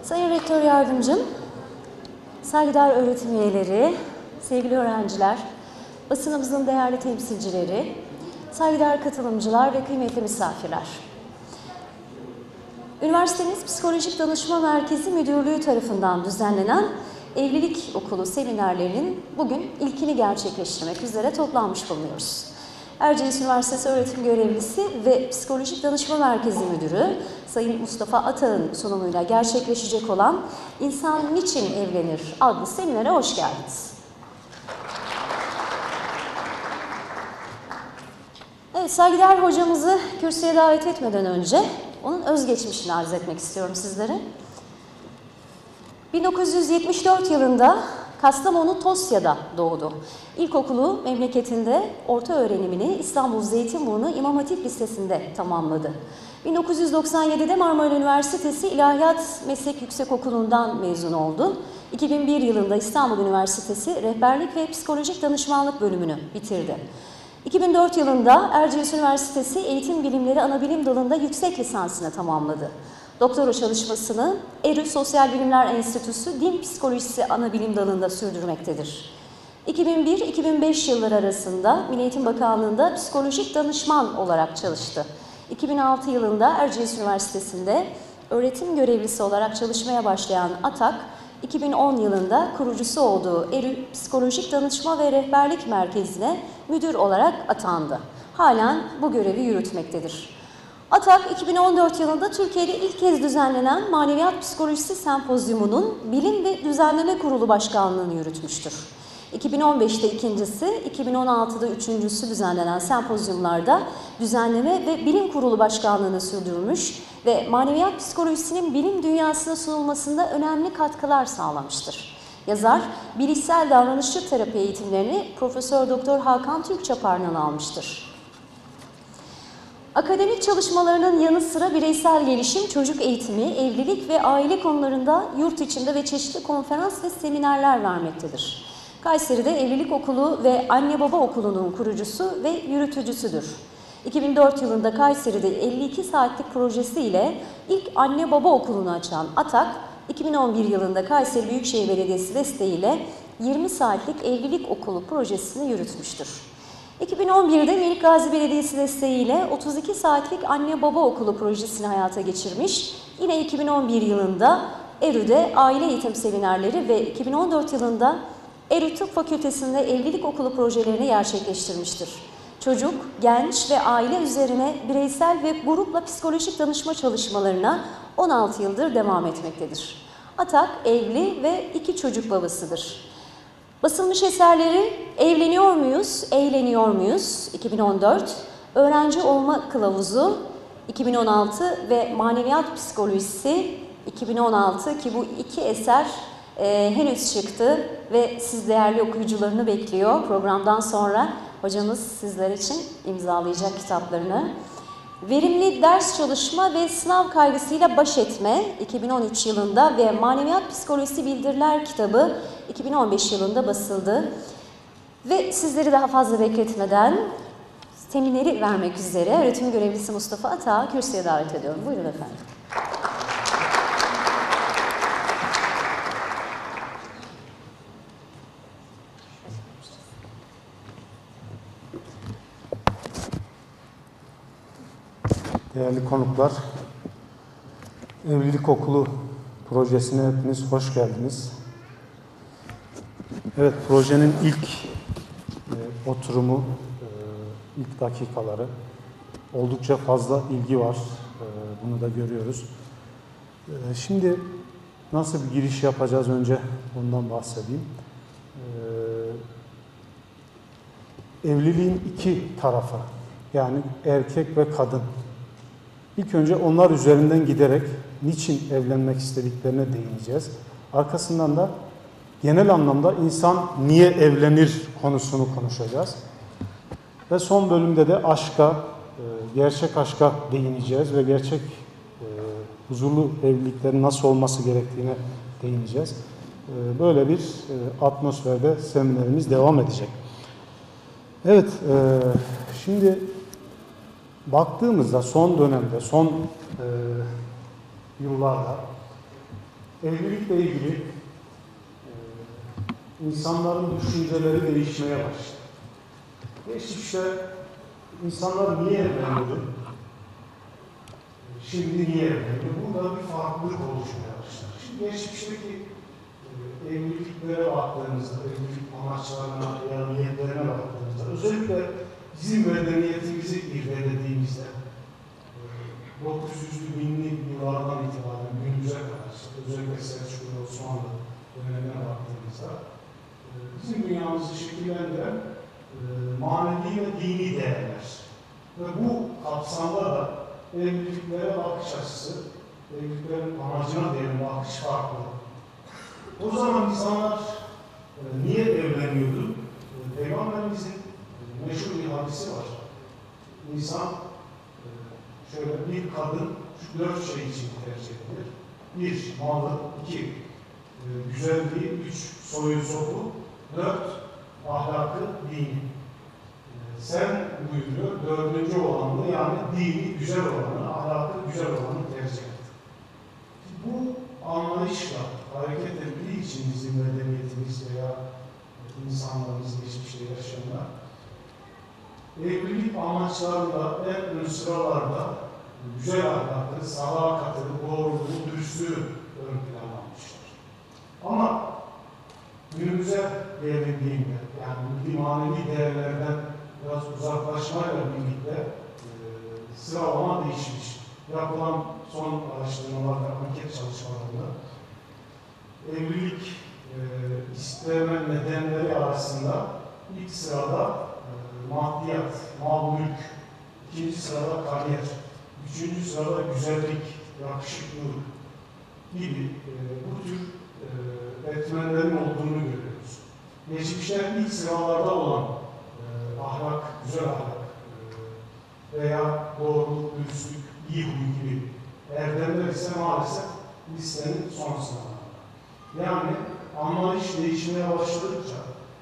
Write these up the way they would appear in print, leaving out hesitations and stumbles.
Sayın Rektör Yardımcım, saygıdeğer öğretim üyeleri, sevgili öğrenciler, basınımızın değerli temsilcileri, saygıdeğer katılımcılar ve kıymetli misafirler. Üniversitemiz Psikolojik Danışma Merkezi Müdürlüğü tarafından düzenlenen Evlilik Okulu seminerlerinin bugün ilkini gerçekleştirmek üzere toplanmış bulunuyoruz. Erciyes Üniversitesi öğretim görevlisi ve Psikolojik Danışma Merkezi Müdürü Sayın Mustafa Atağ'ın sunumuyla gerçekleşecek olan İnsan Niçin Evlenir adlı seminere hoş geldiniz. Evet, saygıdeğer hocamızı kürsüye davet etmeden önce onun özgeçmişini arz etmek istiyorum sizlere. 1974 yılında Kastamonu Tosya'da doğdu. İlkokulu memleketinde, orta öğrenimini İstanbul Zeytinburnu İmam Hatip Lisesi'nde tamamladı. 1997'de Marmara Üniversitesi İlahiyat Meslek Yüksekokulu'ndan mezun oldu. 2001 yılında İstanbul Üniversitesi Rehberlik ve Psikolojik Danışmanlık bölümünü bitirdi. 2004 yılında Erciyes Üniversitesi Eğitim Bilimleri Anabilim Dalı'nda yüksek lisansını tamamladı. Doktora çalışmasını ERÜ Sosyal Bilimler Enstitüsü Din Psikolojisi Anabilim Dalı'nda sürdürmektedir. 2001-2005 yılları arasında Milli Eğitim Bakanlığı'nda psikolojik danışman olarak çalıştı. 2006 yılında Erciyes Üniversitesi'nde öğretim görevlisi olarak çalışmaya başlayan Atak, 2010 yılında kurucusu olduğu ERÜ Psikolojik Danışma ve Rehberlik Merkezi'ne müdür olarak atandı. Halen bu görevi yürütmektedir. Atak, 2014 yılında Türkiye'de ilk kez düzenlenen Maneviyat Psikolojisi Sempozyumu'nun Bilim ve Düzenleme Kurulu Başkanlığı'nı yürütmüştür. 2015'te ikincisi, 2016'da üçüncüsü düzenlenen sempozyumlarda Düzenleme ve Bilim Kurulu Başkanlığı'nı sürdürmüş ve maneviyat psikolojisinin bilim dünyasına sunulmasında önemli katkılar sağlamıştır. Yazar, bilişsel davranışçı terapi eğitimlerini Profesör Doktor Hakan Türkçapar'dan almıştır. Akademik çalışmalarının yanı sıra bireysel gelişim, çocuk eğitimi, evlilik ve aile konularında yurt içinde ve çeşitli konferans ve seminerler vermektedir. Kayseri'de Evlilik Okulu ve Anne Baba Okulu'nun kurucusu ve yürütücüsüdür. 2004 yılında Kayseri'de 52 saatlik projesiyle ilk Anne Baba Okulu'nu açan Atak, 2011 yılında Kayseri Büyükşehir Belediyesi desteğiyle 20 saatlik Evlilik Okulu projesini yürütmüştür. 2011'de Melik Gazi Belediyesi desteğiyle 32 saatlik Anne Baba Okulu projesini hayata geçirmiş. Yine 2011 yılında ERÜ'de aile eğitim seminerleri ve 2014 yılında ERÜ Tıp Fakültesi'nde evlilik okulu projelerini gerçekleştirmiştir. Çocuk, genç ve aile üzerine bireysel ve grupla psikolojik danışma çalışmalarına 16 yıldır devam etmektedir. Atak, evli ve 2 çocuk babasıdır. Basılmış eserleri Evleniyor Muyuz, Eğleniyor Muyuz 2014, Öğrenci Olma Kılavuzu 2016 ve Maneviyat Psikolojisi 2016 ki bu 2 eser henüz çıktı ve siz değerli okuyucularını bekliyor. Programdan sonra hocamız sizler için imzalayacak kitaplarını. Verimli Ders Çalışma ve Sınav Kaygısıyla Baş Etme 2013 yılında ve Maneviyat Psikolojisi Bildiriler kitabı 2015 yılında basıldı. Ve sizleri daha fazla bekletmeden semineri vermek üzere öğretim görevlisi Mustafa Atak'ı kürsüye davet ediyorum. Buyurun efendim. Değerli konuklar, Evlilik Okulu projesine hepiniz hoş geldiniz. Evet, projenin ilk oturumu, ilk dakikaları oldukça fazla ilgi var. Bunu da görüyoruz. Şimdi nasıl bir giriş yapacağız önce ondan bahsedeyim. Evliliğin 2 tarafı, yani erkek ve kadın. İlk önce onlar üzerinden giderek niçin evlenmek istediklerine değineceğiz. Arkasından da genel anlamda insan niye evlenir konusunu konuşacağız. Ve son bölümde de aşka, gerçek aşka değineceğiz ve gerçek huzurlu evliliklerin nasıl olması gerektiğine değineceğiz. Böyle bir atmosferde seminerimiz devam edecek. Evet, şimdi baktığımızda son dönemde, son yıllarda evlilikle ilgili insanların düşünceleri değişmeye başladı. Geçmişte insanlar niye evleniyordu? Şimdi niye evleniyor? Burada bir farklılık oluşmaya başladı. Şimdi geçmişteki evliliklere baktığımızda, evlilik amaçlarına ya niyetlerine baktığımızda, özellikle bizim medeniyetimizi irdelediğimizde 900'lü 1000'li yıllardan itibaren günümüze kadar, özellikle Selçuklu ve Osmanlı dönemine baktığımızda bizim dünyamızı şekillendiren manevi ve dini değerler. Ve bu kapsamda da evliliklere bakış açısı, evliliklerin amacına diyelim bakış farklı. O zaman insanlar niye evleniyordu? Peygamberimizin meşhur bir hadisi var. İnsan şöyle bir kadın şu 4 şey için tercih edilir. 1. Malı, 2. Güzelliği, 3. Soyu soku, 4. Ahlakı, dini. Sen buyuruyor, 4. olanı yani dini güzel olanı, ahlakı güzel olanı tercih et. Bu anlayışla hareket ettiği için bizim medeniyetimiz veya insanlarımız geçmişte yaşayanlar evlilik amaçlarında en ön sıralarda güzel ahlakı, sadakati, doğruluğu, dürüstlüğü ön plana almışlar. Ama günümüze gelindiğinde, yani bir manevi değerlerden biraz uzaklaşmayla birlikte sıralama değişmiş. Yapılan son araştırmalarda, anket çalışmalarında evlilik isteme nedenleri arasında ilk sırada maddiyat, mal mülk, ikinci sırada kariyer, üçüncü sırada güzellik, yakışıklılık gibi bu tür etmenlerin olduğunu görüyoruz. Geçmişte ilk sıralarda olan ahlak, güzel ahlak veya doğruluk, dürüstlük, iyi huy gibi erdemler ise maalesef listenin son sıralarında. Yani anlayış değişmeye başladıkça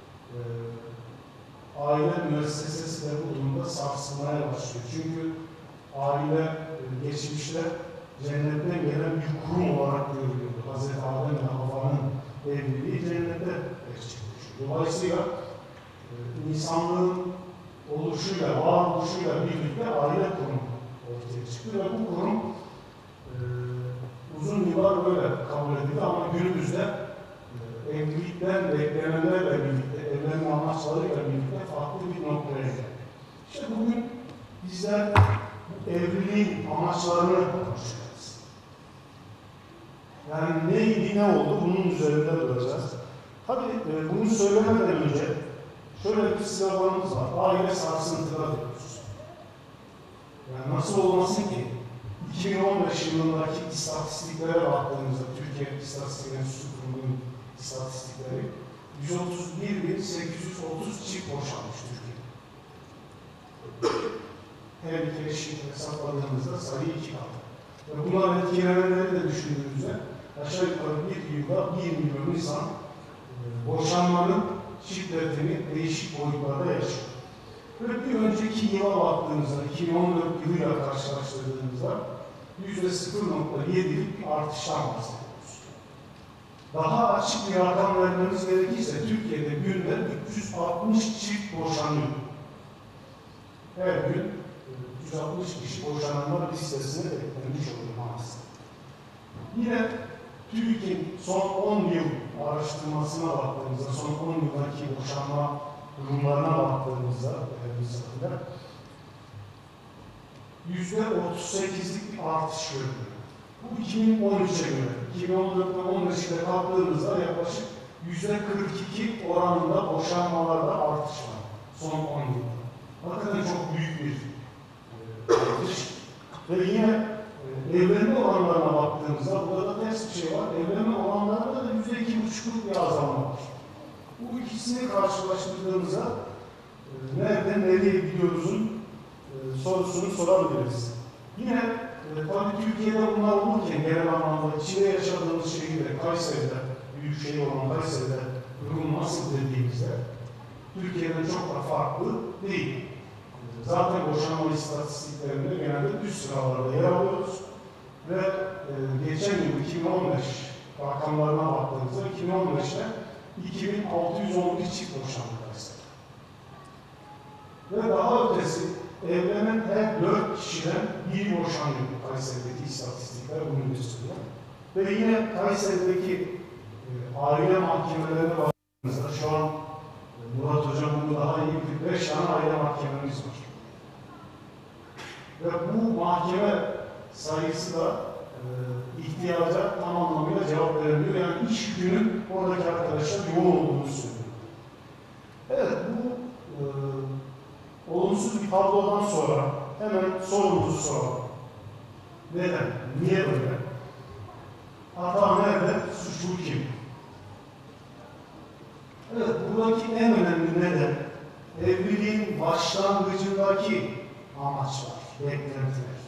aile müessesesi de bu durumda sarsılmaya başlıyor. Çünkü aile geçmişte cennetten gelen bir kurum olarak görülüyordu. Hz. Adem ve Havva'nın evliliği cennette gerçekleşiyor. Dolayısıyla insanlığın oluşuyla, varoluşuyla birlikte aile kurumu ortaya çıktı ve bu kurum uzun yıllar böyle kabul edildi ama günümüzde evlilikten beklenenlerle birlikte, evlenme amaçlarıyla birlikte farklı bir noktaya geldi. İşte bugün bizler bu evliliğin amaçlarını konuşacağız. Yani neydi, ne oldu bunun üzerinde duracağız. Tabii bunu söylemeden önce şöyle bir sloganımız var. Aile sarsıntıda diyoruz. Yani nasıl olmasın ki 2015 yılındaki istatistiklere baktığımızda Türkiye İstatistik Enstitüsü Kurulu'nun istatistikleri 131.830 çift boşanmış Türkiye'de. Her iki eşit hesapladığımızda sayı 2 kaldı. Ve bunların etkilenenleri de düşündüğümüzde aşağı yukarı bir yılda 1 milyon insan boşanmanın şiddetini değişik boyutlarda yaşıyor. Ve bir önceki yıla baktığımızda, 2014 yılıyla karşılaştırdığımızda %0.7'lik bir artıştan bahsediyoruz. Daha açık bir rakam vermemiz gerekirse Türkiye'de günde 360 çift boşanıyor. Her gün 360 kişi boşananlar listesine eklenmiş oluyor maalesef. Yine TÜİK'in son 10 yıl araştırmasına baktığımızda, son 10 yıldaki boşanma durumlarına baktığımızda %38'lik bir artış görülüyor. Bu 2013'e göre, 2014 ve 2015'e kalktığımızda yaklaşık %42 oranında boşanmalarda artış var son 10 yılda. Hakikaten çok büyük bir artış. Ve yine evlenme oranlarına baktığımızda burada ters bir şey var. Evlenme oranlarında da %2,5'luk bir azalma var. Bu ikisini karşılaştırdığımızda nereden nereye gidiyoruzun sorusunu sorabiliriz. Yine tabii Türkiye'de bunlar olurken genel anlamda içinde yaşadığımız şehirde, Kayseri'de, büyük şehir olan Kayseri'de durum nasıl dediğimizde Türkiye'den çok da farklı değil. Zaten boşanma istatistiklerinde genelde üst sıralarda yer alıyoruz ve geçen yıl 2015 rakamlarına baktığımızda 2015'te 2611 çift boşandı Kayseri. Ve daha ötesi evlenen her 4 kişiden biri boşanıyor Kayseri'deki istatistikler bunu gösteriyor. Ve yine Kayseri'deki aile mahkemelerine baktığımızda şu an Murat Hocam bunu daha iyi bilir. 5 tane aile mahkememiz var. Ve bu mahkeme sayısı da ihtiyaca tam anlamıyla cevap verebiliyor. Yani iş yükünün oradaki arkadaşlar yoğun olduğunu söylüyor. Evet, bu olumsuz bir tablodan sonra hemen sorumuzu soralım. Neden? Niye böyle? Hata nerede? Suçlu kim? Evet, buradaki en önemli neden evliliğin başlangıcındaki amaçlar, beklentiler.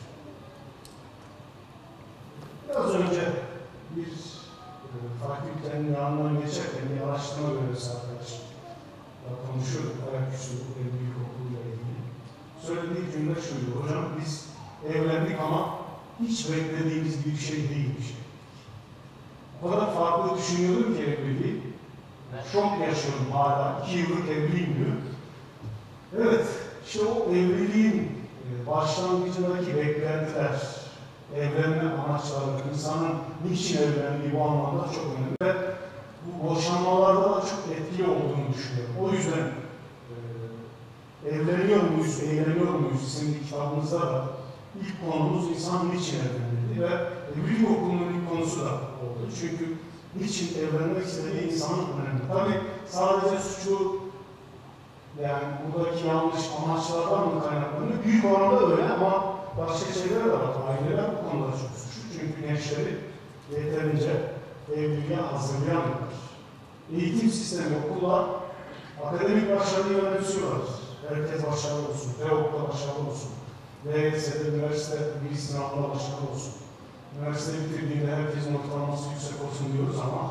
Biraz önce bir fakültenin yanından geçerken bir araştırma görevlisi arkadaşım konuşuyorduk, ayaküstü evlilik okuluyla ilgili. Söylediği cümle şuydu: hocam biz evlendik ama hiç beklediğimiz bir şey değilmiş. O kadar farklı düşünüyordum ki evliliği. Şok yaşıyorum hala, 2 yıllık evliyim diyor. Evet, işte o evliliğin başlangıcındaki beklentiler, evlenme amaçları, insanın niçin evlendiği bu anlamda çok önemli. Ve bu boşanmalarda da çok etkili olduğunu düşünüyorum. O yüzden evleniyor muyuz, eğleniyor muyuz isimli kitabımızda da ilk konumuz insan niçin evlenmeli ve evlilik okulunun ilk konusu da oldu. Çünkü niçin evlenmek istediği insanın önemli. Tabii sadece suçu, yani buradaki yanlış amaçlardan mı kaynaklanıyor? Büyük oranda öyle ama başka şeyler de var. Aileler bu konuda çok suçlu. Çünkü gençleri yeterince evliliğe hazırlayamıyorlar. Eğitim sistemi, okullar akademik başarıyı önemsiyorlar. Herkes başarılı olsun, TEOK'ta başarılı olsun, LYS'de, üniversite bir sınavında başarılı olsun. Üniversite bitirdiğinde herkesin ortalaması yüksek olsun diyoruz ama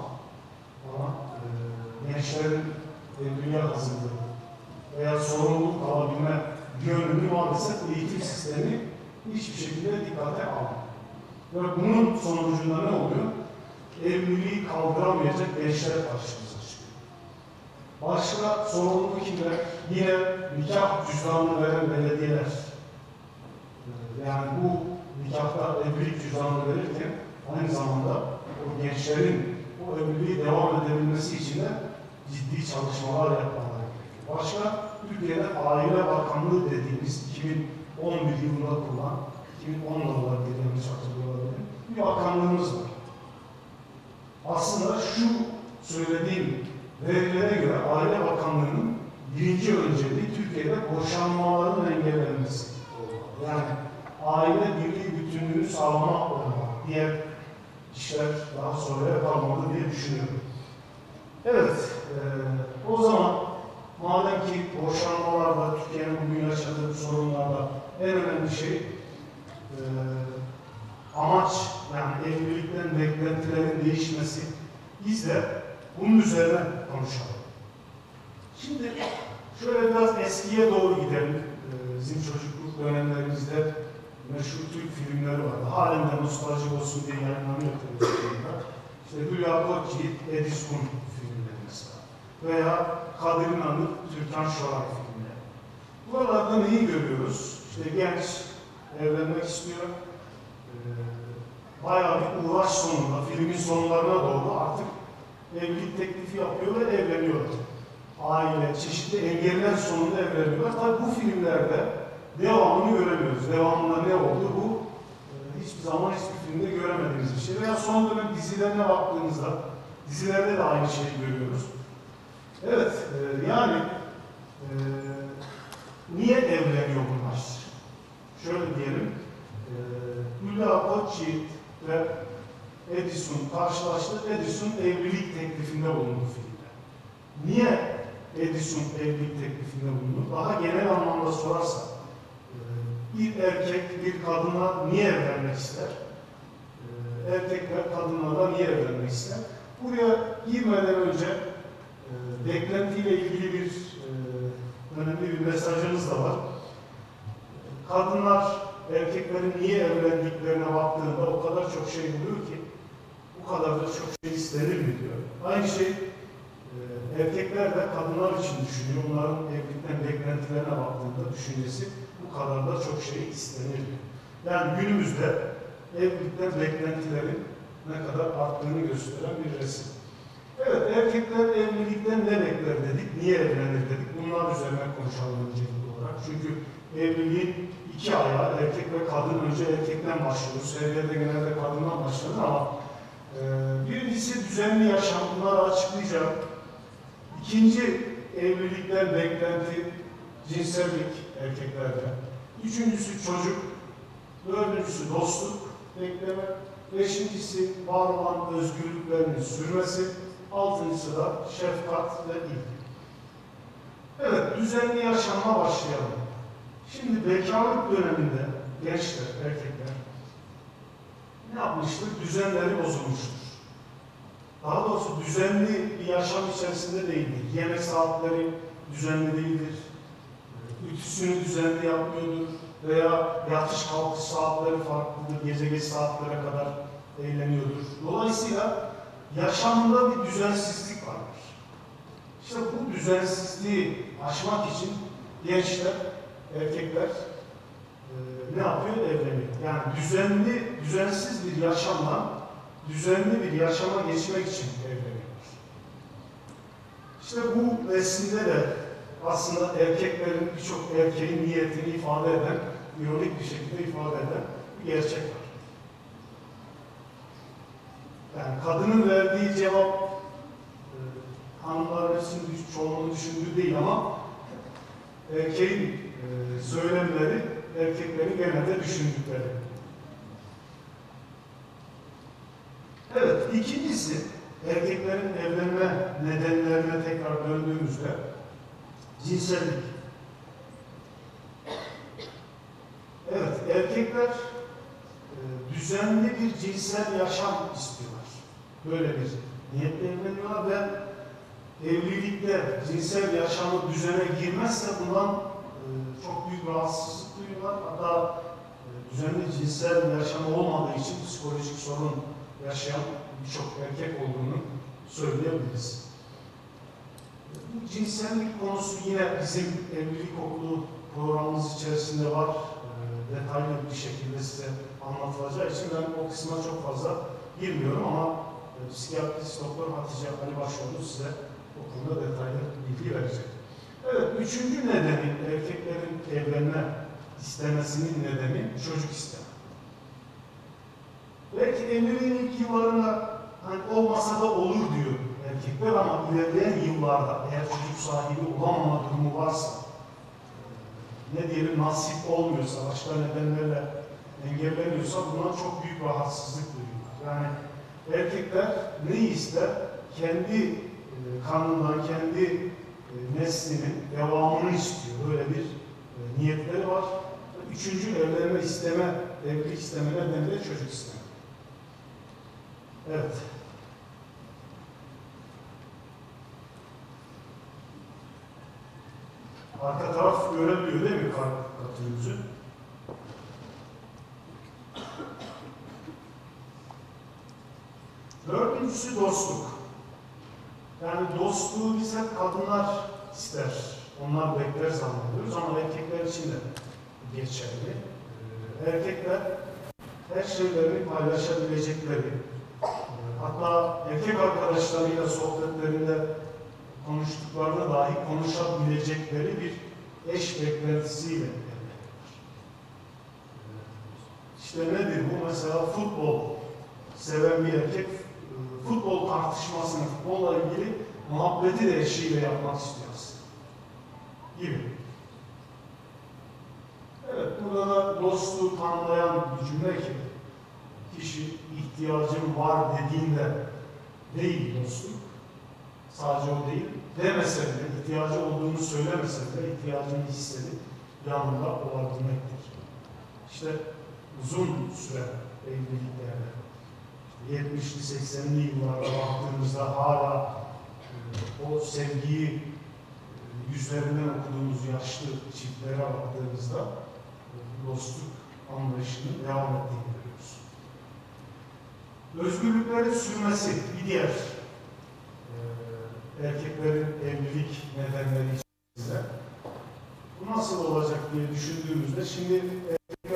gençlerin evliliğe hazırlığı veya sorumluluk alabilme yönünü maalesef eğitim sistemi hiçbir şekilde dikkate almıyor. Ve bunun sonucunda ne oluyor? Evliliği kaldıramayacak gençler karşımıza çıkıyor. Başka sorumluluk kimler? Yine nikah cüzdanını veren belediyeler. Yani bu nikahta evlilik cüzdanını verirken aynı zamanda o gençlerin o evliliği devam edebilmesi için de ciddi çalışmalar yapmaları gerekiyor. Başka Türkiye'de Aile Bakanlığı dediğimiz 2011 yılında kurulan, 2010 yılında bir yanlış hatırlıyorlar, bir bakanlığımız var. Aslında şu söylediğim verilere göre Aile Bakanlığı'nın birinci önceliği Türkiye'de boşanmaların engellenmesi. Yani aile birliği bütünlüğünü sağlamak olmalı. Diğer işler daha sonraya kalmalı diye düşünüyorum. Evet, o zaman madem ki boşanmalarda, Türkiye'nin bugün yaşadığı sorunlarda en önemli şey amaç, yani evlilikten beklentilerin değişmesi, biz de bunun üzerine konuşalım. Şimdi şöyle biraz eskiye doğru gidelim. Bizim çocukluk dönemlerimizde meşhur Türk filmleri vardı. Halen de nostaljik olsun diye yayınlanıyor televizyonda. İşte Hülya Koçyiğit, Edison filmleri mesela. Veya Kadir İnanır, Türkan Şoray filmleri. Buralarda neyi görüyoruz? İşte genç evlenmek istiyor. Bayağı bir uğraş sonunda, filmin sonlarına doğru artık evlilik teklifi yapıyor ve evleniyorlar. Aile, çeşitli engeller sonunda evleniyorlar. Tabii bu filmlerde devamını göremiyoruz. Devamında ne oldu? Bu hiçbir zaman hiçbir filmde göremediğimiz bir şey. Veya son dönem dizilerine baktığımızda dizilerde de aynı şeyi görüyoruz. Evet, yani niye evleniyor bunlar? Şöyle diyelim, Hülya Koçyiğit ve Edison karşılaştı. Edison evlilik teklifinde bulundu filmde. Niye Edison evlilik teklifinde bulundu? Daha genel anlamda sorarsak, bir erkek bir kadına niye evlenmek ister? Erkekler kadınlarla niye evlenmek ister? Buraya girmeden önce beklentiyle ilgili bir önemli bir mesajımız da var. Kadınlar erkeklerin niye evlendiklerine baktığında o kadar çok şey buluyor ki bu kadar da çok şey istenir mi diyor. Aynı şey erkekler de kadınlar için düşünüyor. Onların evlilikten beklentilerine baktığında düşüncesi bu kadar da çok şey istenir mi? Yani günümüzde evlilikten beklentilerin ne kadar arttığını gösteren bir resim. Evet, erkekler evlilikten ne bekler dedik, niye evlenir dedik. Bunlar üzerine konuşalım öncelikli olarak. Çünkü evliliğin iki ayağı, erkek ve kadın. Önce erkekten başlıyoruz. Evlerde genelde kadından başlanır ama birincisi düzenli yaşam. Bunları açıklayacağım. İkinci, evlilikten beklenti, cinsellik erkeklerde. Üçüncüsü çocuk. Dördüncüsü dostluk bekleme. Beşincisi var olan özgürlüklerinin sürmesi. Altıncısı da şefkat ve ilgi. Evet, düzenli yaşamla başlayalım. Şimdi bekarlık döneminde gençler, erkekler ne yapmıştır? Düzenleri bozulmuştur. Daha doğrusu düzenli bir yaşam içerisinde değildir. Yemek saatleri düzenli değildir. Ütüsünü düzenli yapmıyordur. Veya yatış kalkış saatleri farklıdır. Gece geç saatlere kadar eğleniyordur. Dolayısıyla yaşamında bir düzensizlik vardır. İşte bu düzensizliği aşmak için gençler, erkekler ne yapıyor? Evleniyor. Yani düzensiz bir yaşamla düzenli bir yaşama geçmek için evleniyorlar. İşte bu resimde de aslında erkeklerin, birçok erkeğin niyetini ifade eden, ironik bir şekilde ifade eden bir gerçek var. Yani kadının verdiği cevap hanımların hepsinin çoğunluğunu düşündüğü değil ama erkeğin söylemleri erkeklerin genelde düşündükleri. Evet, ikincisi erkeklerin evlenme nedenlerine tekrar döndüğümüzde cinsellik. Evet, erkekler düzenli bir cinsel yaşam istiyorlar. Böyle bir niyetle evleniyorlar ve evlilikte cinsel yaşamı düzene girmezse bundan çok büyük rahatsızlık duyuyorlar. Hatta düzenli cinsel yaşam olmadığı için psikolojik sorun yaşayan birçok erkek olduğunu söyleyebiliriz. Bu cinsellik konusu yine bizim evlilik okulu programımız içerisinde var. Detaylı bir şekilde size anlatılacağı için ben o kısma çok fazla girmiyorum ama psikiyatrist doktor Hatice Ali Başoğlu size o konuda detaylı bilgi verecek. Evet, üçüncü nedeni erkeklerin evlenme istemesinin nedeni çocuk isteme. Belki evliliğin ilk yıllarında hani olmasa da olur diyor erkekler ama ilerleyen yıllarda eğer çocuk sahibi olamama durumu varsa ne diyelim nasip olmuyorsa, başka nedenlerle engelleniyorsa bundan çok büyük rahatsızlık duyuyorlar. Yani erkekler ne ister? Kendi kanından, kendi neslinin devamını istiyor. Böyle bir niyetleri var. Üçüncü evlenme isteme, evlilik isteme nedeni de çocuk isteme. Evet. Arka taraf görebiliyor değil mi katılımcı? Dördüncüsü dostluk. Yani dostluğu biz hep kadınlar ister, onlar bekler zannediyoruz ama erkekler için de geçerli. Erkekler her şeylerini paylaşabilecekleri, hatta erkek arkadaşlarıyla sohbetlerinde konuştuklarını dahi konuşabilecekleri bir eş beklentisiyle evlenirler. İşte nedir bu? Mesela futbol seven bir erkek futbol tartışmasını, futbolla ilgili muhabbeti de eşiyle yapmak istiyoruz gibi. Evet, burada da dostluğu tanımlayan bir cümle ki kişi ihtiyacım var dediğinde değil dostluk, sadece o değil, demese bile, ihtiyacı olduğunu söylemese bile ihtiyacını hissedip yanında olabilmektir. İşte uzun süre evliliklerde, 70'li 80'li yıllarda baktığımızda hala o sevgiyi yüzlerinden okuduğumuz yaşlı çiftlere baktığımızda dostluk anlayışının devam ettiğini görüyoruz. Özgürlüklerin sürmesi bir diğer erkeklerin evlilik nedenleri içerisinde. Bu nasıl olacak diye düşündüğümüzde şimdi erkekler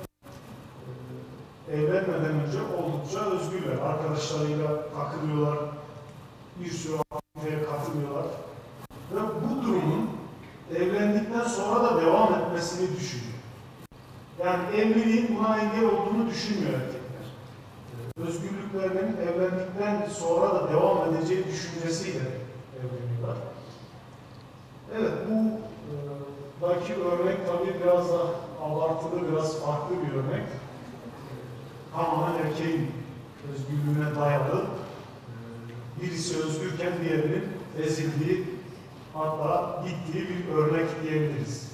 evlenmeden önce oldukça özgürler. Arkadaşlarıyla takılıyorlar, bir sürü aktiviteye katılıyorlar. Ve bu durumun evlendikten sonra da devam etmesini düşünüyor. Yani evliliğin buna engel olduğunu düşünmüyor erkekler. Özgürlüklerinin evlendikten sonra da devam edeceği düşüncesiyle evleniyorlar. Evet, bu daki örnek tabii biraz da abartılı, biraz farklı bir örnek. Tamamen erkeğin özgürlüğüne dayalı. Birisi özgürken diğerinin ezildiği, hatta gittiği bir örnek diyebiliriz.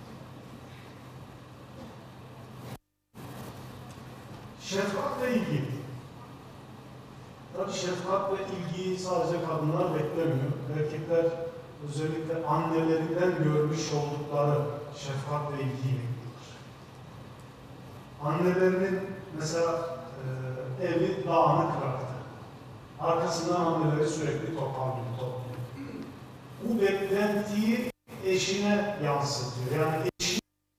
Şefkatle ilgi. Tabii şefkat ve ilgiyi sadece kadınlar beklemiyor. Erkekler özellikle annelerinden görmüş oldukları şefkat ve ilgiyi bekliyorlar. Annelerinin mesela evi dağınık bıraktı. Arkasından anneleri sürekli toparlıyor. Bu beklentiyi eşine yansıtıyor. Yani eşine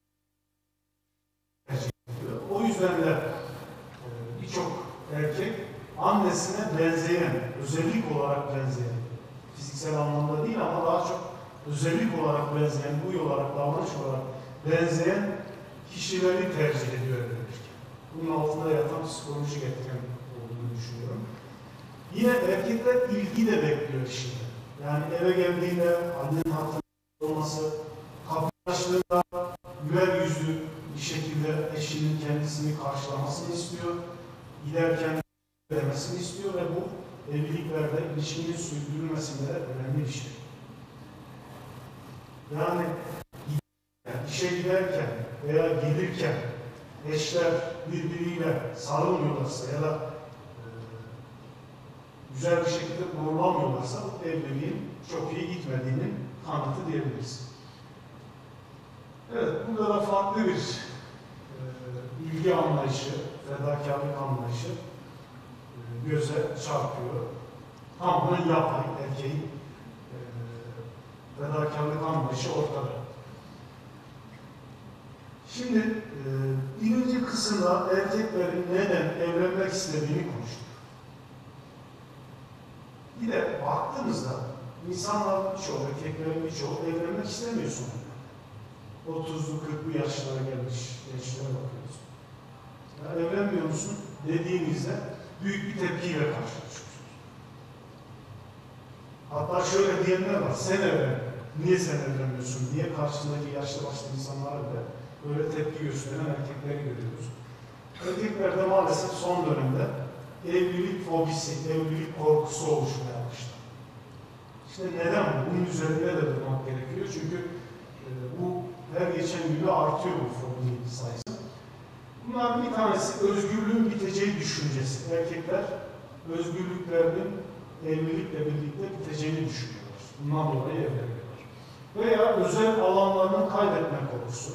o yüzden de birçok erkek annesine benzeyen, özellik olarak benzeyen, fiziksel anlamda değil ama daha çok özellik olarak benzeyen, huy olarak, davranış olarak benzeyen kişileri tercih ediyor evlenirken. Bunun altında yatan psikolojik etken olduğunu düşünüyorum. Yine erkekler ilgi de bekliyor şimdi. Yani eve geldiğinde annenin hatırında olması, kapıyı açtığında güler yüzlü bir şekilde eşinin kendisini karşılamasını istiyor. Giderken demesini istiyor ve bu evliliklerde ilişkinin sürdürülmesinde önemli bir şey. Yani işe giderken veya gelirken eşler birbiriyle sarılmıyorlarsa ya da güzel bir şekilde uğurlamıyorlarsa bu evliliğin çok iyi gitmediğinin kanıtı diyebiliriz. Evet, burada da farklı bir ilgi anlayışı, fedakarlık anlayışı göze çarpıyor. Tamamen yapay, erkeğin fedakarlık anlayışı ortada. Şimdi birinci kısımda erkeklerin neden evlenmek istediğini konuştuk. Bir de baktığımızda insanlar birçoğu, erkeklerin birçoğu evlenmek istemiyor sonunda. 30'lu 40'lı yaşlara gelmiş gençlere bakıyoruz. Ya evlenmiyor musun dediğimizde büyük bir tepkiyle karşılaşıyoruz. Hatta şöyle diyenler var, sen evlen, niye sen evlenmiyorsun diye karşısındaki yaşlı başlı insanlara bile böyle tepki gösteren erkekleri görüyoruz. Erkeklerde maalesef son dönemde evlilik fobisi, evlilik korkusu oluşmaya başladı. İşte neden bu? Bunun üzerinde de durmak gerekiyor çünkü bu her geçen gün de artıyor bu fobi sayısı. Bunların bir tanesi özgürlüğün biteceği düşüncesi. Erkekler özgürlüklerinin evlilikle birlikte biteceğini düşünüyorlar. Bundan dolayı evleniyorlar. Veya özel alanlarını kaybetme korkusu.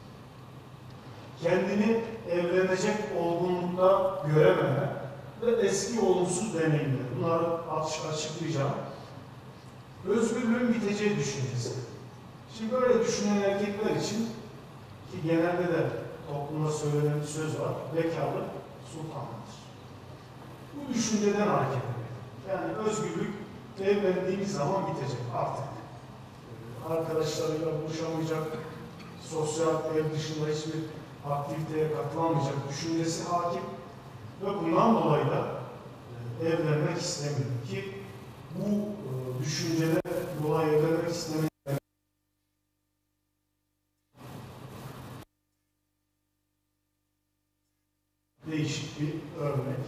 Kendini evlenecek olgunlukta görememe ve eski olumsuz deneyimler. Bunları açıklayacağım. Özgürlüğün biteceği düşüncesi. Şimdi böyle düşünen erkekler için ki genelde de toplumda söylenen bir söz var. Bekarlık sultanlıktır. Bu düşünceden hareket ediyor. Yani özgürlük evlendiğimiz zaman bitecek artık. Arkadaşlarıyla buluşamayacak, sosyal ev dışında hiçbir aktiviteye katılamayacak düşüncesi hakim ve bundan dolayı da evlenmek istemiyor ki bu düşünceden dolayı evlenmek istemiyor. Değişik bir örnek.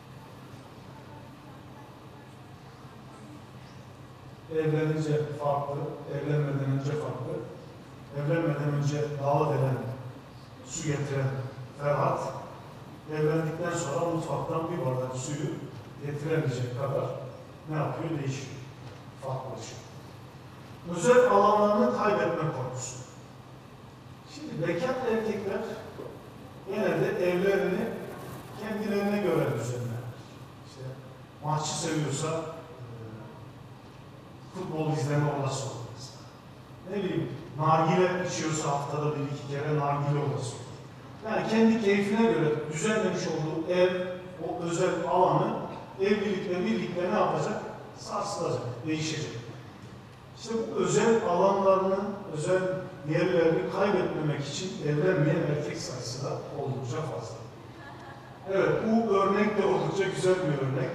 Evlenince farklı, evlenmeden önce farklı. Evlenmeden önce dağa delen, su getiren Ferhat, evlendikten sonra mutfaktan bir bardak suyu getiremeyecek kadar ne yapıyor? Değişiyor. Farklılaşıyor. Özel alanlarını kaybetme korkusu. Şimdi bekar erkekler genelde evlerini kendilerine göre düzenler. maçı seviyorsa futbol izleme odası olur mesela. Ne bileyim, nargile içiyorsa haftada bir iki kere nargile odası olur. Yani kendi keyfine göre düzenlemiş olduğu ev, o özel alanı evlilikle birlikte ne yapacak? Sarsılacak, değişecek. İşte bu özel alanlarını, özel yerlerini kaybetmemek için evlenmeyen erkek sayısı da oldukça fazla. Evet, bu örnek de oldukça güzel bir örnek.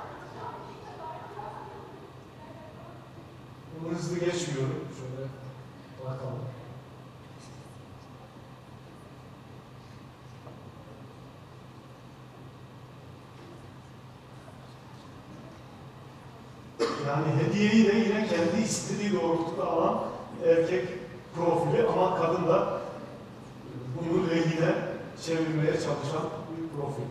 Bunu hızlı geçmiyorum. Şöyle bakalım. Yani hediyeyi de yine kendi istediği doğrultuda alan erkek profili ama kadın da bunu lehine çevirmeye çalışan bir profil.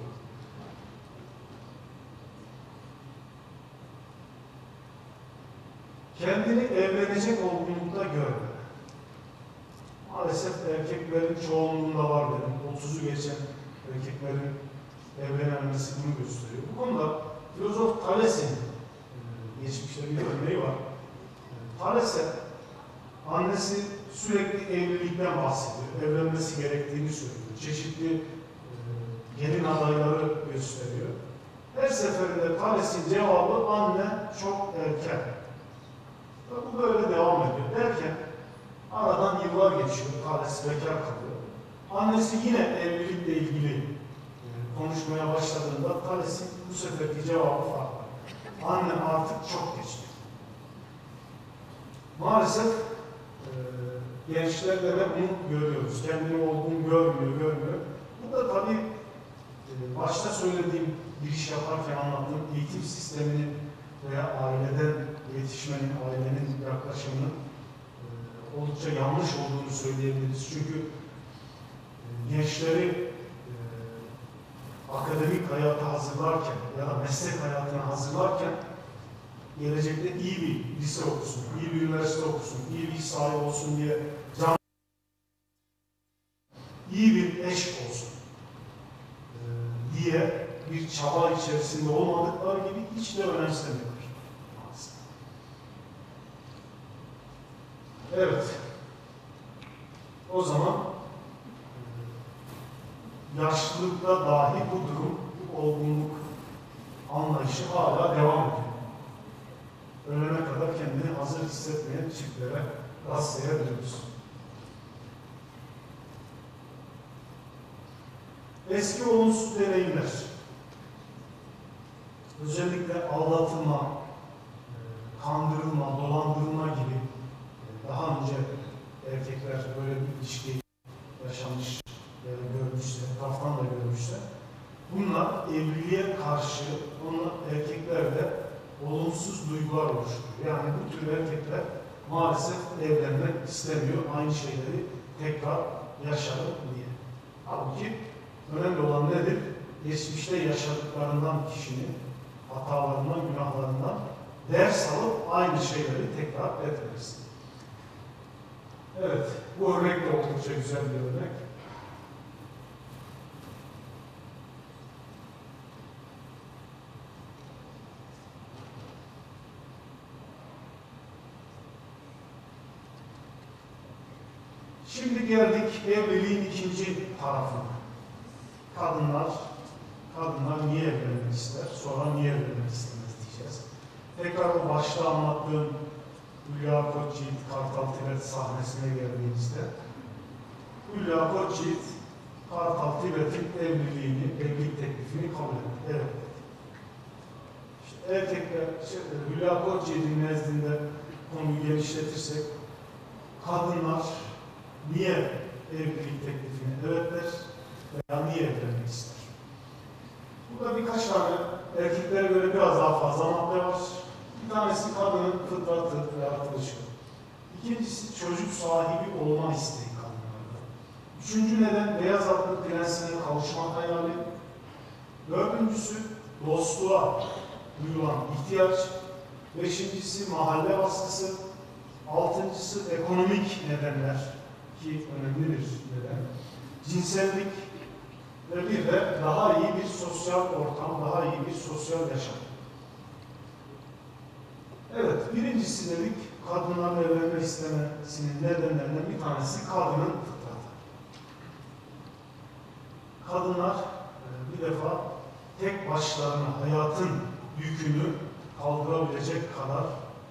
Kendini evlenecek olgunlukta görme. Maalesef erkeklerin çoğunluğunda var dedim. 30'u geçen erkeklerin evlenmesi bunu gösteriyor. Bu konuda filozof Thales'in geçmişte bir örneği var. Thales'e annesi sürekli evlilikten bahsediyor. Evlenmesi gerektiğini söylüyor. Çeşitli gelin adayları gösteriyor. Her seferinde Thales'in cevabı anne çok erken. Bu böyle devam ediyor. Derken aradan yıllar geçiyor. Thales bekar kalıyor. Annesi yine evlilikle ilgili konuşmaya başladığında Thales'in bu seferki cevabı farklı. Anne artık çok geçti. Maalesef gençlerde de bunu görüyoruz. Kendini olgun görmüyor. Bu da tabii başta söylediğim, giriş yaparken anlattığım eğitim sistemini veya aileden yetişmenin, ailenin yaklaşımının oldukça yanlış olduğunu söyleyebiliriz. Çünkü gençleri akademik hayata hazırlarken ya da meslek hayatına hazırlarken gelecekte iyi bir lise okusun, iyi bir üniversite okusun, iyi bir iş sahibi olsun diye iyi bir eş olsun diye bir çaba içerisinde olmadıkları gibi hiç de önemsemiyorlar. Evet. O zaman yaşlılıkta dahi bu durum, bu olgunluk anlayışı hala devam ediyor. Ölene kadar kendini hazır hissetmeyen çiftlere rastlayabiliyoruz. Eski olumsuz deneyimler, özellikle aldatılma, kandırılma, dolandırılma gibi daha önce erkekler böyle bir ilişki yaşamış ya da görmüşse, etraftan da görmüşse, bunlar evliliğe karşı erkeklerde olumsuz duygular oluşturuyor. Yani bu tür erkekler maalesef evlenmek istemiyor, aynı şeyleri tekrar yaşadık diye. Halbuki önemli olan nedir? Geçmişte yaşadıklarından kişinin hatalarından, günahlarından ders alıp aynı şeyleri tekrar etmemesi. Evet, bu örnek de oldukça güzel bir örnek. Şimdi geldik evliliğin ikinci tarafına. Kadınlar niye evlenmek ister, sonra niye evlenmek istemez diyeceğiz. Tekrar o başta anlattığım Hülya Koçyiğit Kartal Tibet sahnesine geldiğimizde Hülya Koçyiğit Kartal Tibet'in evlilik teklifini kabul etti. Evet. İşte erkekler, Hülya Koçyiğit'in nezdinde konuyu genişletirsek kadınlar niye evlilik teklifini evet der veya niye evlenmek ister? Burada birkaç tane erkeklere göre biraz daha fazla madde var. Bir tanesi kadının fıtratı ve yaratılışı. İkincisi çocuk sahibi olma isteği kadınlarda. Üçüncü neden beyaz atlı prensine kavuşma hayali. Dördüncüsü dostluğa duyulan ihtiyaç. Beşincisi mahalle baskısı. Altıncısı ekonomik nedenler ki önemli bir neden. Cinsellik ve bir de daha iyi bir sosyal ortam, daha iyi bir sosyal yaşam. Evet, birincisi dedik, kadınların evlenmek istemesinin nedenlerinden bir tanesi kadının fıtratı. Kadınlar bir defa tek başlarına hayatın yükünü kaldırabilecek kadar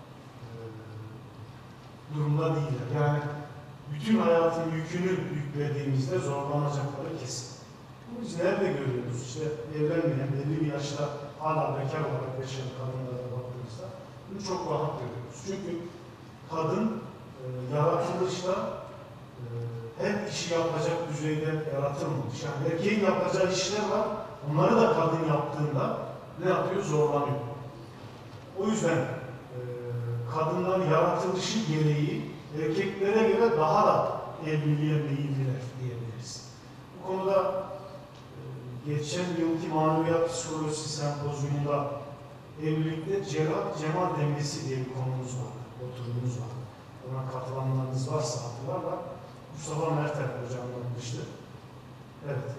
durumda değiller. Yani bütün hayatın yükünü yüklediğimizde zorlanacakları kesin. Bunu biz nerede görüyoruz? İşte evlenmeyen, belli bir yaşta hala bekar olarak yaşayan kadınlara baktığımızda bunu çok rahat görüyoruz. Çünkü kadın yaratılışta her işi yapacak düzeyde yaratılmamış. Yani erkeğin yapacağı işler var, onları da kadın yaptığında ne yapıyor? Zorlanıyor. O yüzden kadınlar yaratılışı gereği erkeklere göre daha da evliliğe meyilliler diyebiliriz. Bu konuda geçen yılki maneviyat psikolojisi sempozyumunda evlilikte cemal dengesi diye bir konumuz vardı, oturumumuz vardı. Ona katılanlarınız varsa hatırlarlar. Mustafa Mertel hocam anlatmıştı. Evet.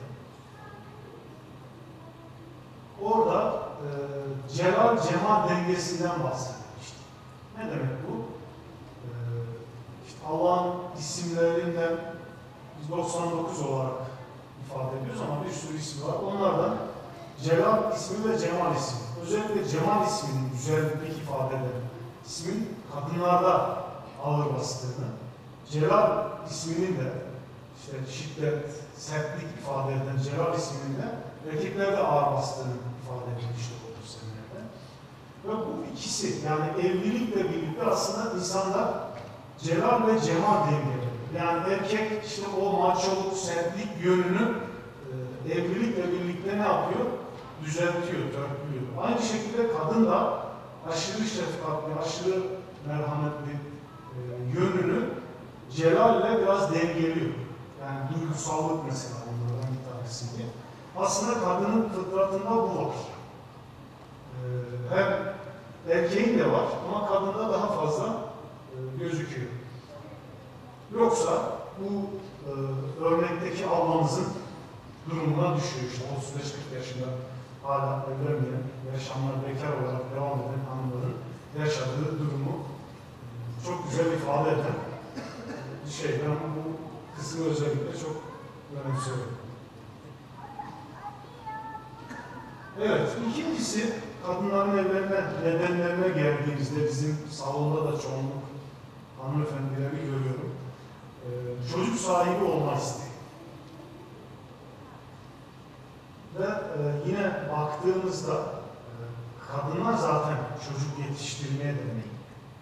Orada cemal dengesinden bahsedilmişti. Ne demek bu? İşte Allah'ın isimlerinden biz 99 olarak ifade ediyoruz ama bir sürü ismi var. Onlardan Celal ismi ve Cemal ismi. Özellikle Cemal isminin güzellik ifade eden ismin kadınlarda ağır bastığını, Celal isminin de işte şiddet, sertlik ifade eden Celal isminin de erkeklerde ağır bastığını ifade edilmiştir bu seminerde. Ve bu ikisi yani evlilikle birlikte aslında insanlar Celal ve Cemal dengeleri. Yani erkek işte o maçoluk, sertlik yönünü evlilikle birlikte ne yapıyor? Düzeltiyor, törpülüyor. Aynı şekilde kadın da aşırı şefkatli, aşırı merhametli yönünü Celal ile biraz dengeliyor. Yani duygusallık mesela bunlardan bir tanesi diye. Aslında kadının fıtratında bu var. Hem erkeğin de var ama kadında daha fazla gözüküyor. Yoksa bu örnekteki ablamızın durumuna düşüyor işte 35-40 yaşında hala evlenmeyen, yaşamlar bekar olarak devam eden hanımların yaşadığı durumu çok güzel ifade eden bir şey. Ben bu kısmı özellikle çok önemsiyorum. Evet, ikincisi kadınların evlenme nedenlerine geldiğimizde bizim salonda da çoğunluk hanımefendileri görüyorum. Çocuk sahibi olma isteği. Ve yine baktığımızda kadınlar zaten çocuk yetiştirmeye de meyilli.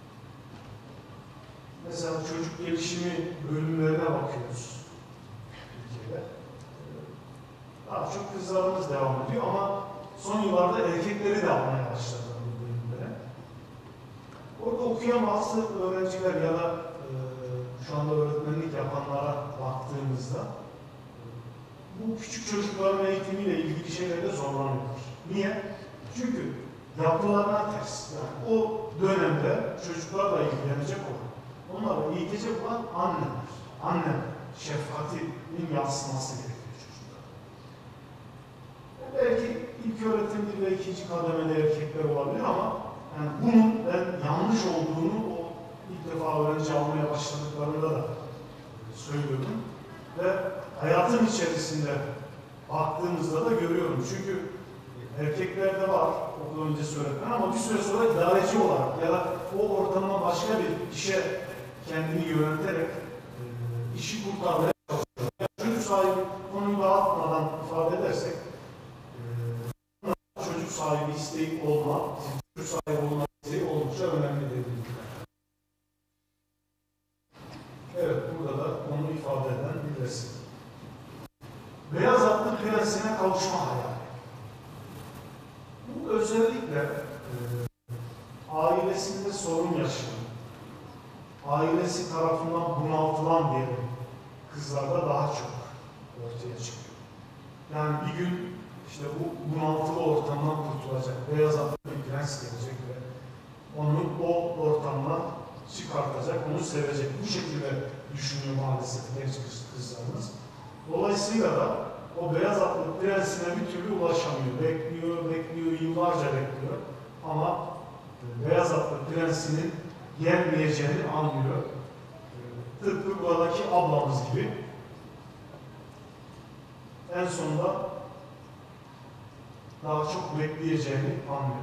Mesela çocuk gelişimi bölümlerine bakıyoruz Türkiye'de. Daha çok kızlarımız devam ediyor ama son yıllarda erkekleri de almaya başladılar bu bölümlere. Orada okuyan bazı öğrenciler ya da şu anda öğretmenlik yapanlara baktığımızda bu küçük çocukların eğitimiyle ilgili şeylerde zorlanıyorlar. Niye? Çünkü yapılarına ters. Yani o dönemde çocuklarla ilgilenecek olan, onları eğitecek olan anneler. Anne şefkatinin yansıması gerekiyor çocuklara. Belki ilk öğretimde ve ikinci kademede erkekler olabilir ama yani bunun ben yanlış olduğunu o ilk defa öğrenci almaya başladıklarında da söylüyordum. Ve hayatın içerisinde baktığımızda da görüyorum. Çünkü erkeklerde var, okul öncesi öğretmen ama bir süre sonra idareci olarak ya da o ortama başka bir işe kendini yönelterek işi kurtarmaya çalışıyor. Yani çocuk sahibi konuyu dağıtmadan ifade edersek çocuk sahibi isteği olma, çocuk sahibi olma isteği oldukça önemli dediğim gibi. Evet, burada da onu ifade eden bir resim. Beyaz atlı prensine kavuşma hayali. Bu özellikle ailesinde sorun yaşayan, ailesi tarafından bunaltılan diye kızlarda daha çok ortaya çıkıyor. Yani bir gün işte bu bunaltılı ortamdan kurtulacak, beyaz atlı bir prens gelecek ve onu o ortamdan çıkartacak, onu sevecek. Bu şekilde düşünüyor maalesef genç kızlarımız. Dolayısıyla da o beyaz atlı prensine bir türlü ulaşamıyor. Bekliyor, yıllarca bekliyor. Ama beyaz atlı prensinin yenmeyeceğini anlıyor. Tıpkı buradaki ablamız gibi. En sonunda daha çok bekleyeceğini anlıyor.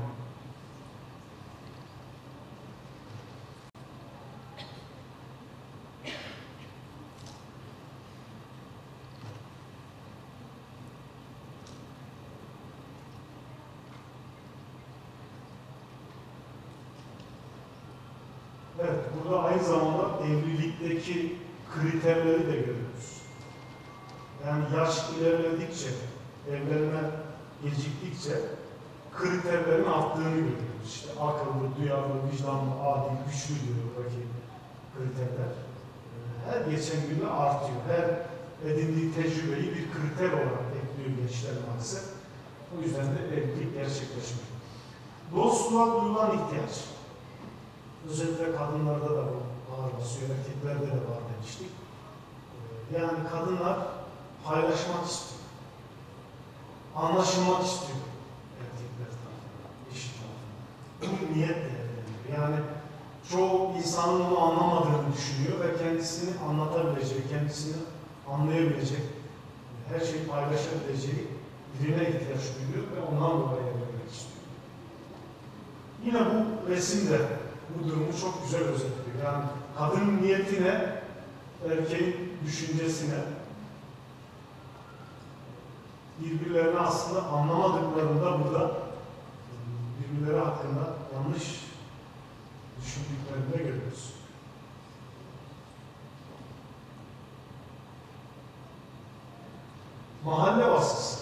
Evet, burada aynı zamanda evlilikteki kriterleri de görüyoruz. Yani yaş ilerledikçe, evlenme geciktikçe kriterlerin arttığını görüyoruz. İşte akıllı, duyarlı, vicdanlı, adil, güçlü diyor buradaki kriterler. Her geçen günde artıyor. Her edindiği tecrübeyi bir kriter olarak ekliyor gençler maalesef. O yüzden de evlilik gerçekleşmiyor. Dostluğa duyulan ihtiyaç. Özellikle kadınlarda da bu ağır basıyor, erkeklerde de var demiştik. Yani kadınlar paylaşmak istiyor. Anlaşılmak istiyor erkekler tarafından, eşi tarafından. Bu niyetle evleniyor. Yani çoğu insanın onu anlamadığını düşünüyor ve kendisini anlatabilecek, kendisini anlayabilecek, her şeyi paylaşabileceği birine ihtiyaç duyuyor ve ondan dolayı evlenmek istiyor. Yine bu resimde bu durumu çok güzel özetliyor. Yani kadının niyetine, erkeğin düşüncesine, birbirlerini aslında anlamadıklarında burada birbirleri hakkında yanlış düşündüklerini de görüyoruz. Mahalle baskısı.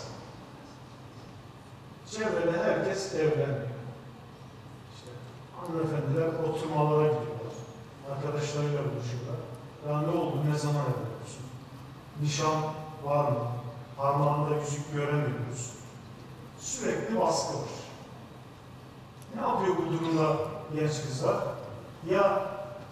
Çevrede herkes evleniyor. İşte hanımefendiler oturmalara gidiyorlar. Arkadaşlarıyla buluşuyorlar. Ya ne oldu, ne zaman evleniyorsun? Nişan var mı? Parmağında yüzük göremiyoruz. Sürekli baskı var. Ne yapıyor bu durumda genç kızlar? Ya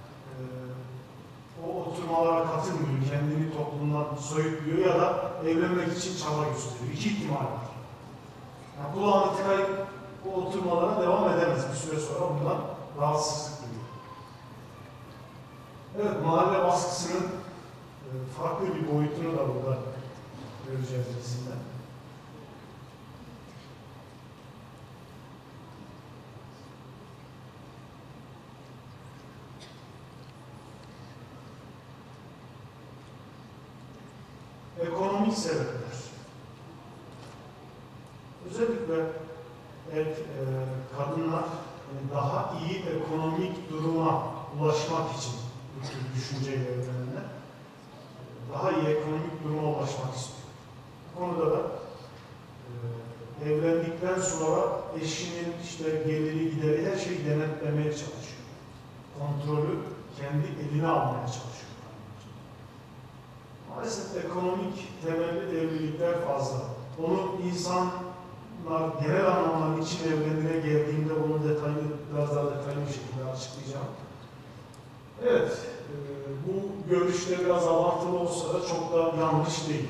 o oturmalara katılmıyor, kendini toplumdan soyutluyor ya da evlenmek için çaba gösteriyor. İki ihtimal var. Yani kulağını tıkayıp o oturmalara devam edemez. Bir süre sonra bundan rahatsızlık duyuyor. Evet, mahalle baskısının farklı bir boyutunu da burada göreceğiz resimde. Ekonomik sebepler. Özellikle kadınlar daha iyi ekonomik duruma ulaşmak için bu tür düşünceyle evlenenler daha iyi ekonomik duruma ulaşmak istiyor. Bu konuda da evlendikten sonra eşinin işte geliri gideri her şeyi denetlemeye çalışıyor. Kontrolü kendi eline almaya çalışıyor. Maalesef ekonomik temelli evlilikler fazla. Onu insanlar genel anlamda için evlenmeye geldiğinde bunu biraz daha detaylı bir şekilde açıklayacağım. Evet, bu görüşte biraz abartılı olsa da çok da yanlış değil.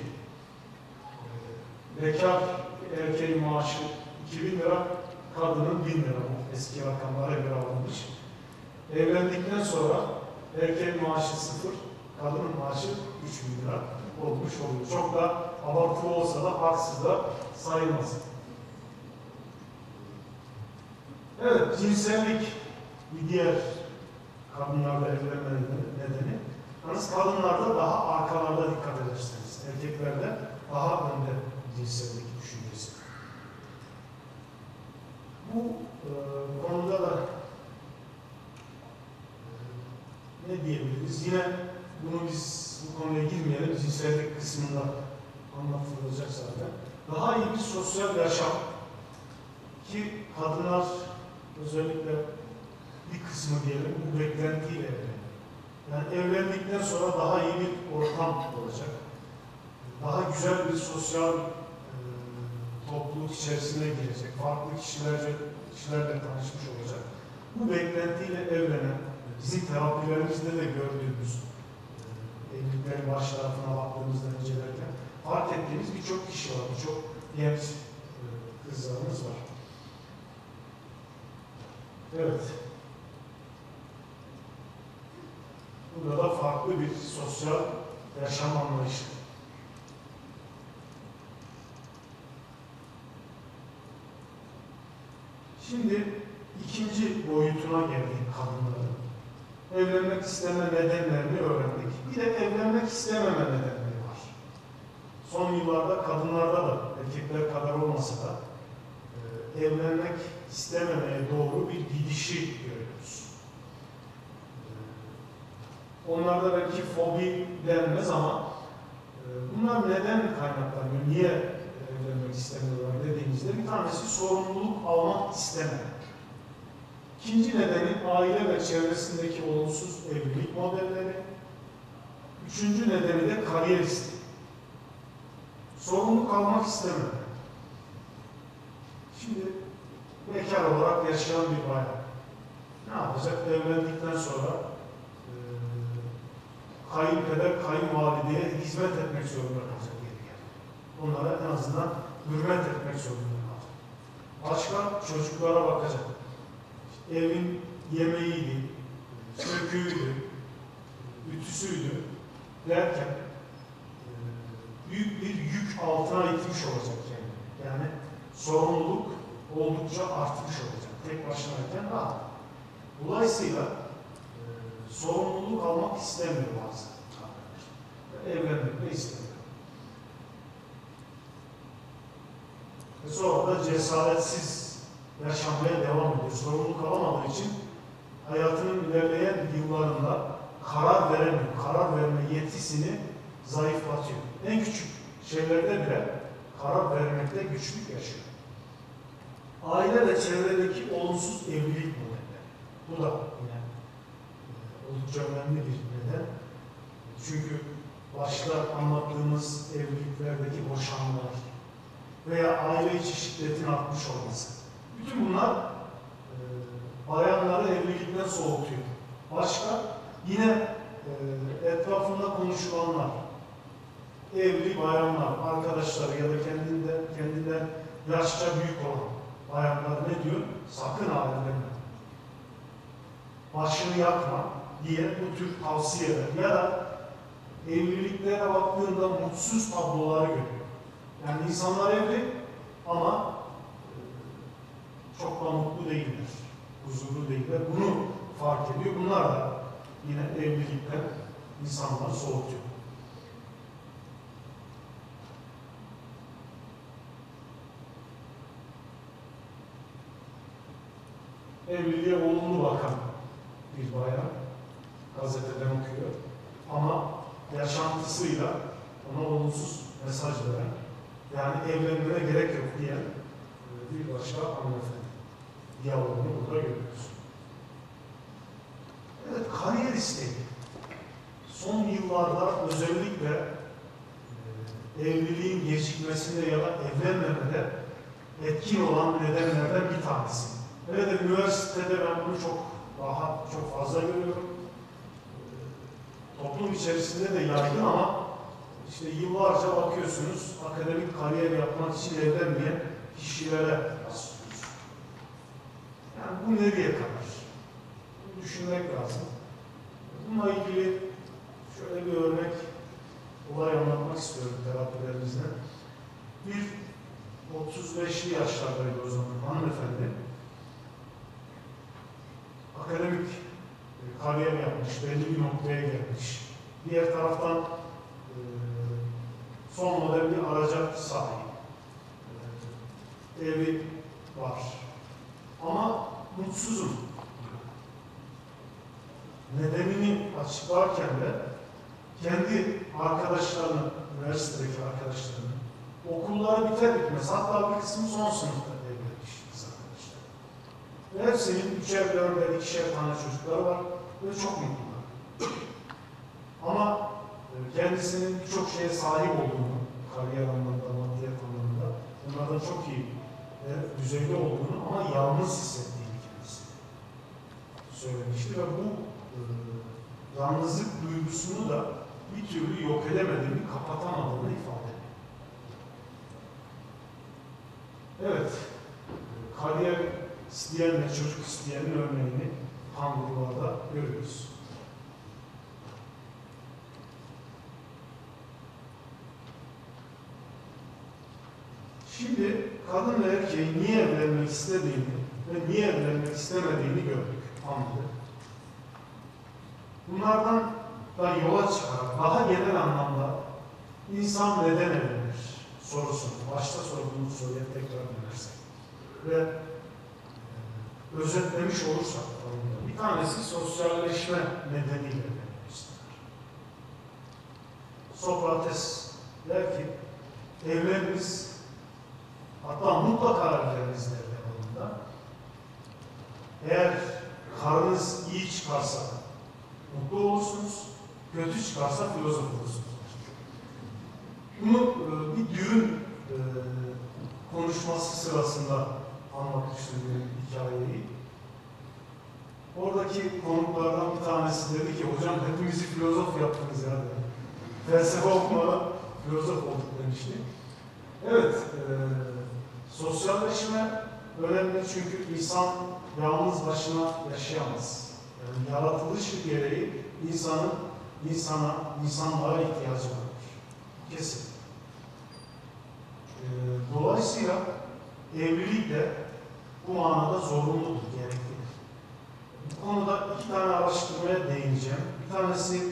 Bekar erkeğin maaşı 2.000 lira, kadının 1.000 lira. Eski rakamlara göre alınmış. Evlendikten sonra erkeğin maaşı 0, kadının maaşı 3.000 lira olmuş oluyor. Çok da abartılı olsa da haksız da sayılmaz. Evet, cinsellik bir diğer kadınlarla evlenmenin nedeni. Yalnız kadınlarda daha arkalarda dikkat ederseniz, erkeklerde daha önde cinsellik düşüncesi. Bu konuda da ne diyebiliriz? Yine bunu biz bu konuya girmeyelim, cinsellik kısmında anlatılacak zaten. Daha iyi bir sosyal yaşam ki kadınlar özellikle bir kısmı diyelim bu beklentiyle evleniyor. Yani evlendikten sonra daha iyi bir ortam olacak. Daha güzel bir sosyal topluluk içerisine girecek. Farklı kişilerle tanışmış olacak. Bu beklentiyle evlenen, bizim terapilerimizde de gördüğümüz evliliklerin baş tarafına baktığımızda incelerken fark ettiğimiz birçok kişi var, birçok genç kızlarımız var. Evet. Burada da farklı bir sosyal yaşam anlayışı. Şimdi ikinci boyutuna geldik kadınların. Evlenmek isteme nedenlerini öğrendik. Bir de evlenmek istememe nedenleri var. Son yıllarda kadınlarda da erkekler kadar olmasa da evlenmek istememeye doğru bir gidişi görüyoruz. Onlarda belki fobi denmez ama bunlar neden kaynaklanıyor? Niye evlenmek istemiyorlar dediğimizde bir tanesi sorumluluk almak istememek. İkinci nedeni aile ve çevresindeki olumsuz evlilik modelleri. Üçüncü nedeni de kariyer isteği. Sorumluluk almak istememek. Şimdi bekar olarak yaşayan bir bayan ne yapacak? Evlendikten sonra kayınpeder, kayınvalideye hizmet etmek zorunda kalacak geri gel. Onlara en azından hürmet etmek zorunda kalacak. Başka çocuklara bakacak. İşte evin yemeğiydi, söküğüydü, ütüsüydü derken büyük bir yük altına itmiş olacak kendini. Yani sorumluluk oldukça artmış olacak. Tek başınayken rahat. Dolayısıyla sorumluluk almak istemiyor bazı arkadaşlar. Evlenmek de istemiyor. Ve sonra da cesaretsiz yaşamaya devam ediyor. Sorumluluk alamadığı için hayatının ilerleyen yıllarında karar veremiyor. Karar verme yetisini zayıflatıyor. En küçük şeylerde bile karar vermekte güçlük yaşıyor. Aile ve çevredeki olumsuz evlilik modelleri. Bu da yine oldukça önemli bir neden. Çünkü başta anlattığımız evliliklerdeki boşanmalar veya aile içi şiddetin artmış olması. Bütün bunlar bayanları evlilikten soğutuyor. Başka yine etrafında konuşulanlar, evli bayanlar, arkadaşları ya da kendinden yaşça büyük olan bayanlar ne diyor? Sakın evlenme. Başını yakma diye bu tür tavsiyeler ya da evliliklere baktığında mutsuz tabloları görüyor. Yani insanlar evli ama çok da mutlu değiller, huzurlu değiller. Bunu fark ediyor. Bunlar da yine evlilikten insanları soğutuyor. Evliliğe olumlu bakan bir bayan gazeteden okuyor. Ama yaşantısıyla ona olumsuz mesaj veren, yani evlenmeye gerek yok diyen bir başka hanımefendi. Diyalogunu burada görüyoruz. Evet, kariyer isteği. Son yıllarda özellikle evliliğin gecikmesinde ya da evlenmemede etkin olan nedenlerden bir tanesi. Evet, üniversitede ben bunu çok fazla görüyorum. Toplum içerisinde de yaygın ama işte yıllarca bakıyorsunuz akademik kariyer yapmak için evlenmeyen kişilere rastlıyoruz. Yani bu nereye kadar? Bunu düşünmek lazım. Bununla ilgili şöyle bir örnek olay anlatmak istiyorum terapilerimizde. Bir 35'li yaşlardaydı o zaman hanımefendi. Akademik kariyer yapmış, belli bir noktaya gelmiş. Diğer taraftan son model bir araca sahip. Evi var. Ama mutsuzum. Nedenini açıklarken de kendi arkadaşlarını, üniversitedeki arkadaşlarını okulları biter bitmez, hatta bir kısmı son sınıfta evlenmiş arkadaşlar. Ve hepsinin 3'er, 4'er, 2'şer tane çocukları var ve çok mutlular. Ama kendisinin birçok şeye sahip olduğunu, kariyer anlamında, maddiyat anlamında bunlardan çok iyi düzeyde olduğunu ama yalnız hissettiğini kendisi söylemişti ve bu yalnızlık duygusunu da bir türlü yok edemediğini, kapatamadığını ifade ediyor. Evet, kariyer isteyenle çocuk isteyenin örneğini Hamburg'da görüyoruz. Şimdi kadın ve erkeğin niye evlenmek istediğini ve niye evlenmek istemediğini gördük, anladık. Bunlardan da yola çıkarak daha genel anlamda insan neden evlenir sorusunu, başta sorduğumuz soruya tekrar dönersek ve özetlemiş olursak, bir tanesi sosyalleşme nedeniyle evlenmek ister. Sokrates der ki, evleniniz, hatta mutlaka evleniniz der devamında. Eğer karınız iyi çıkarsa mutlu olursunuz, kötü çıkarsa filozof olursunuz. Bunu bir düğün konuşması sırasında anlatmıştım benim hikayeyi. Oradaki konuklardan bir tanesi dedi ki, hocam hepimizi filozof yaptınız ya. Felsefe okumadan filozof olduk demişti. Evet, sosyalleşme önemli çünkü insan yalnız başına yaşayamaz. Yani yaratılış gereği insanlığa ihtiyacı vardır. Kesin. Dolayısıyla evlilik de bu manada zorunludur, gereklidir. Bu konuda iki tane araştırmaya değineceğim. Bir tanesi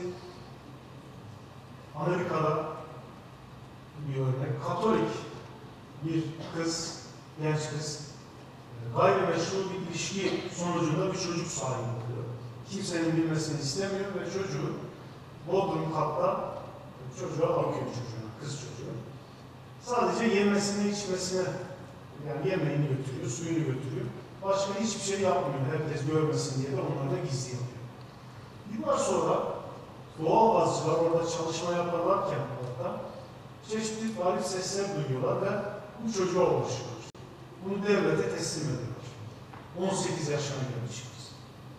Amerika'da bir örnek. Katolik bir kız, genç kız, gayrimeşru bir ilişki sonucunda bir çocuk sahibi oluyor. Kimsenin bilmesini istemiyor ve çocuğu bodrum katta çocuğa bakıyor, çocuğuna, kız çocuğu. Sadece yemesini, içmesine, yani yemeğini götürüyor, suyunu götürüyor. Başka hiçbir şey yapmıyor, herkes görmesin diye de onları da gizli yapıyor. Yıllar sonra doğalgazcılar orada çalışma yaparlarken orada çeşitli garip sesler duyuyorlar ve bu çocuğa ulaşıyorlar. Bunu devlete teslim ediyorlar. 18 yaşına gelmiş kız.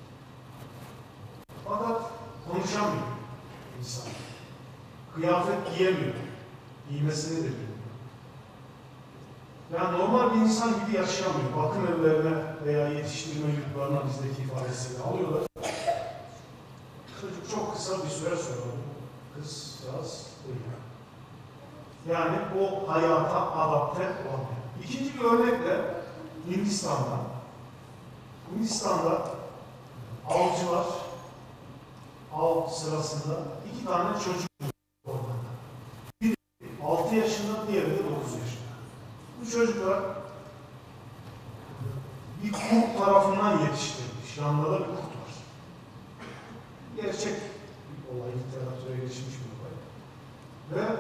Fakat konuşamıyor insan. Kıyafet giyemiyor. Giymesini de bilmiyor. Yani normal bir insan gibi yaşayamıyor. Bakım evlerine veya yetiştirme yurtlarına bizdeki ifadesiyle alıyorlar. Çocuk çok kısa bir süre sonra kızcağız uyuyor. Yani o hayata adapte olmuyor. İkinci bir örnek de Hindistan'da. Hindistan'da avcılar av sırasında iki tane çocuk ormanda. Biri 6 yaşında, diğeri de 9 yaşında. Bu çocuklar bir kurt tarafından yetiştirilmiş. Yanında da bir kurt var. Gerçek bir olay, literatüre geçmiş bir olay. Ve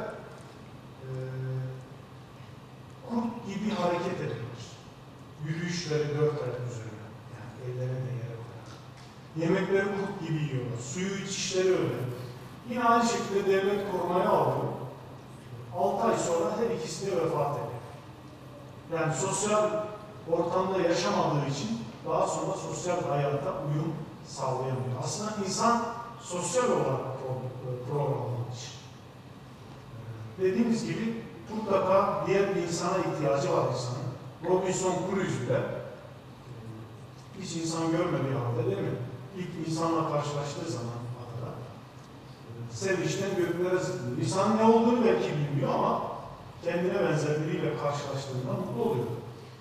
kurt gibi hareket ediyorlar. Yürüyüşleri 4 ayak üzerine. Yani ellerini de yere koyarak. Yemekleri kurt gibi yiyorlar. Suyu içişleri öyle. Yine aynı şekilde devlet korumaya alıyor. 6 ay sonra her ikisi de vefat ediyor. Yani sosyal ortamda yaşamadığı için daha sonra sosyal hayata uyum sağlayamıyor. Aslında insan sosyal olarak programlanmış. Dediğimiz gibi mutlaka diğer bir insana ihtiyacı var insanın. Robinson Crusoe'de hiç insan görmediği halde değil mi? İlk insanla karşılaştığı zaman adada sevinçten göklere zıplıyor. İnsanın ne olduğunu belki bilmiyor ama kendine benzer biriyle karşılaştığında mutlu oluyor.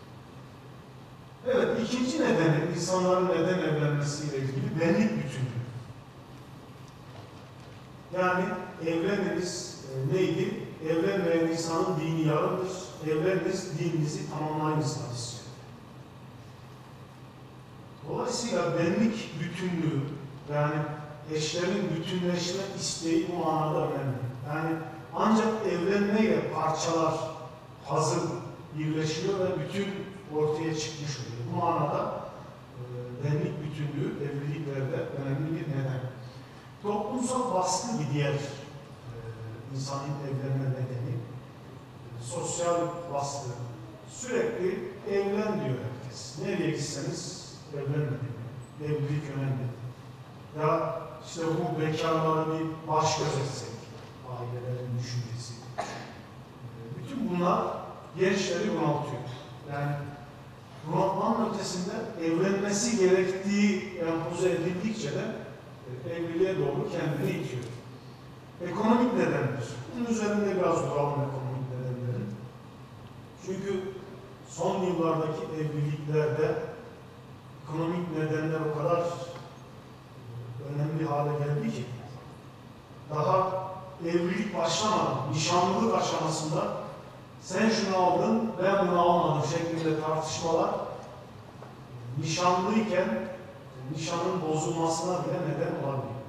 Evet, ikinci nedeni insanların neden evlenmesiyle ilgili benlik bütünlüğü. Yani evleniniz neydi? Evlenmeyen insanın dini yarımdır. Evleniniz dininizi tamamlayınızlar istiyor. Dolayısıyla benlik bütünlüğü, yani eşlerin bütünleşme isteği bu manada önemli. Yani ancak evlenmeyle parçalar hazır birleşiyor ve bütün ortaya çıkmış oluyor. Bu manada benlik bütünlüğü evliliklerde önemli bir neden. Toplumsal baskı bir diğer insanın evlenme nedeni. Sosyal baskı. Sürekli evlen diyor herkes. Nereye gitseniz evlenmedi. Evlilik önemli. Ya işte bu bekarlara bir baş göz etsek, ailelerin düşüncesi. Bütün bunlar gençleri bunaltıyor. Yani bunaltmanın ötesinde evlenmesi gerektiği empoze edildikçe de evliliğe doğru kendini itiyor. Ekonomik nedendir. Bunun üzerinde biraz duralım ekonomik nedenlerin. Çünkü son yıllardaki evliliklerde ekonomik nedenler o kadar önemli hale geldi ki daha evlilik başlamadan, nişanlılık aşamasında sen şunu aldın, ben bunu almadım şeklinde tartışmalar nişanlıyken nişanın bozulmasına bile neden olabiliyor.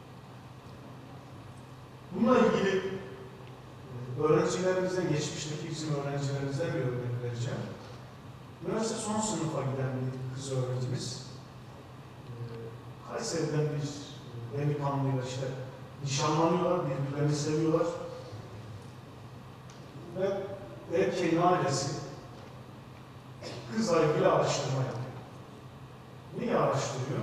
Bununla ilgili öğrencilerimizden, geçmişteki bizim öğrencilerimizden bir örnek vereceğim. Üniversite son sınıfa giden bir kız öğrencimiz Kayseri'den bir delikanlıyla işte nişanlanıyorlar, birbirlerini seviyorlar. Ve erkeğin ailesi kızla ilgili araştırma yapıyor. Neyi araştırıyor?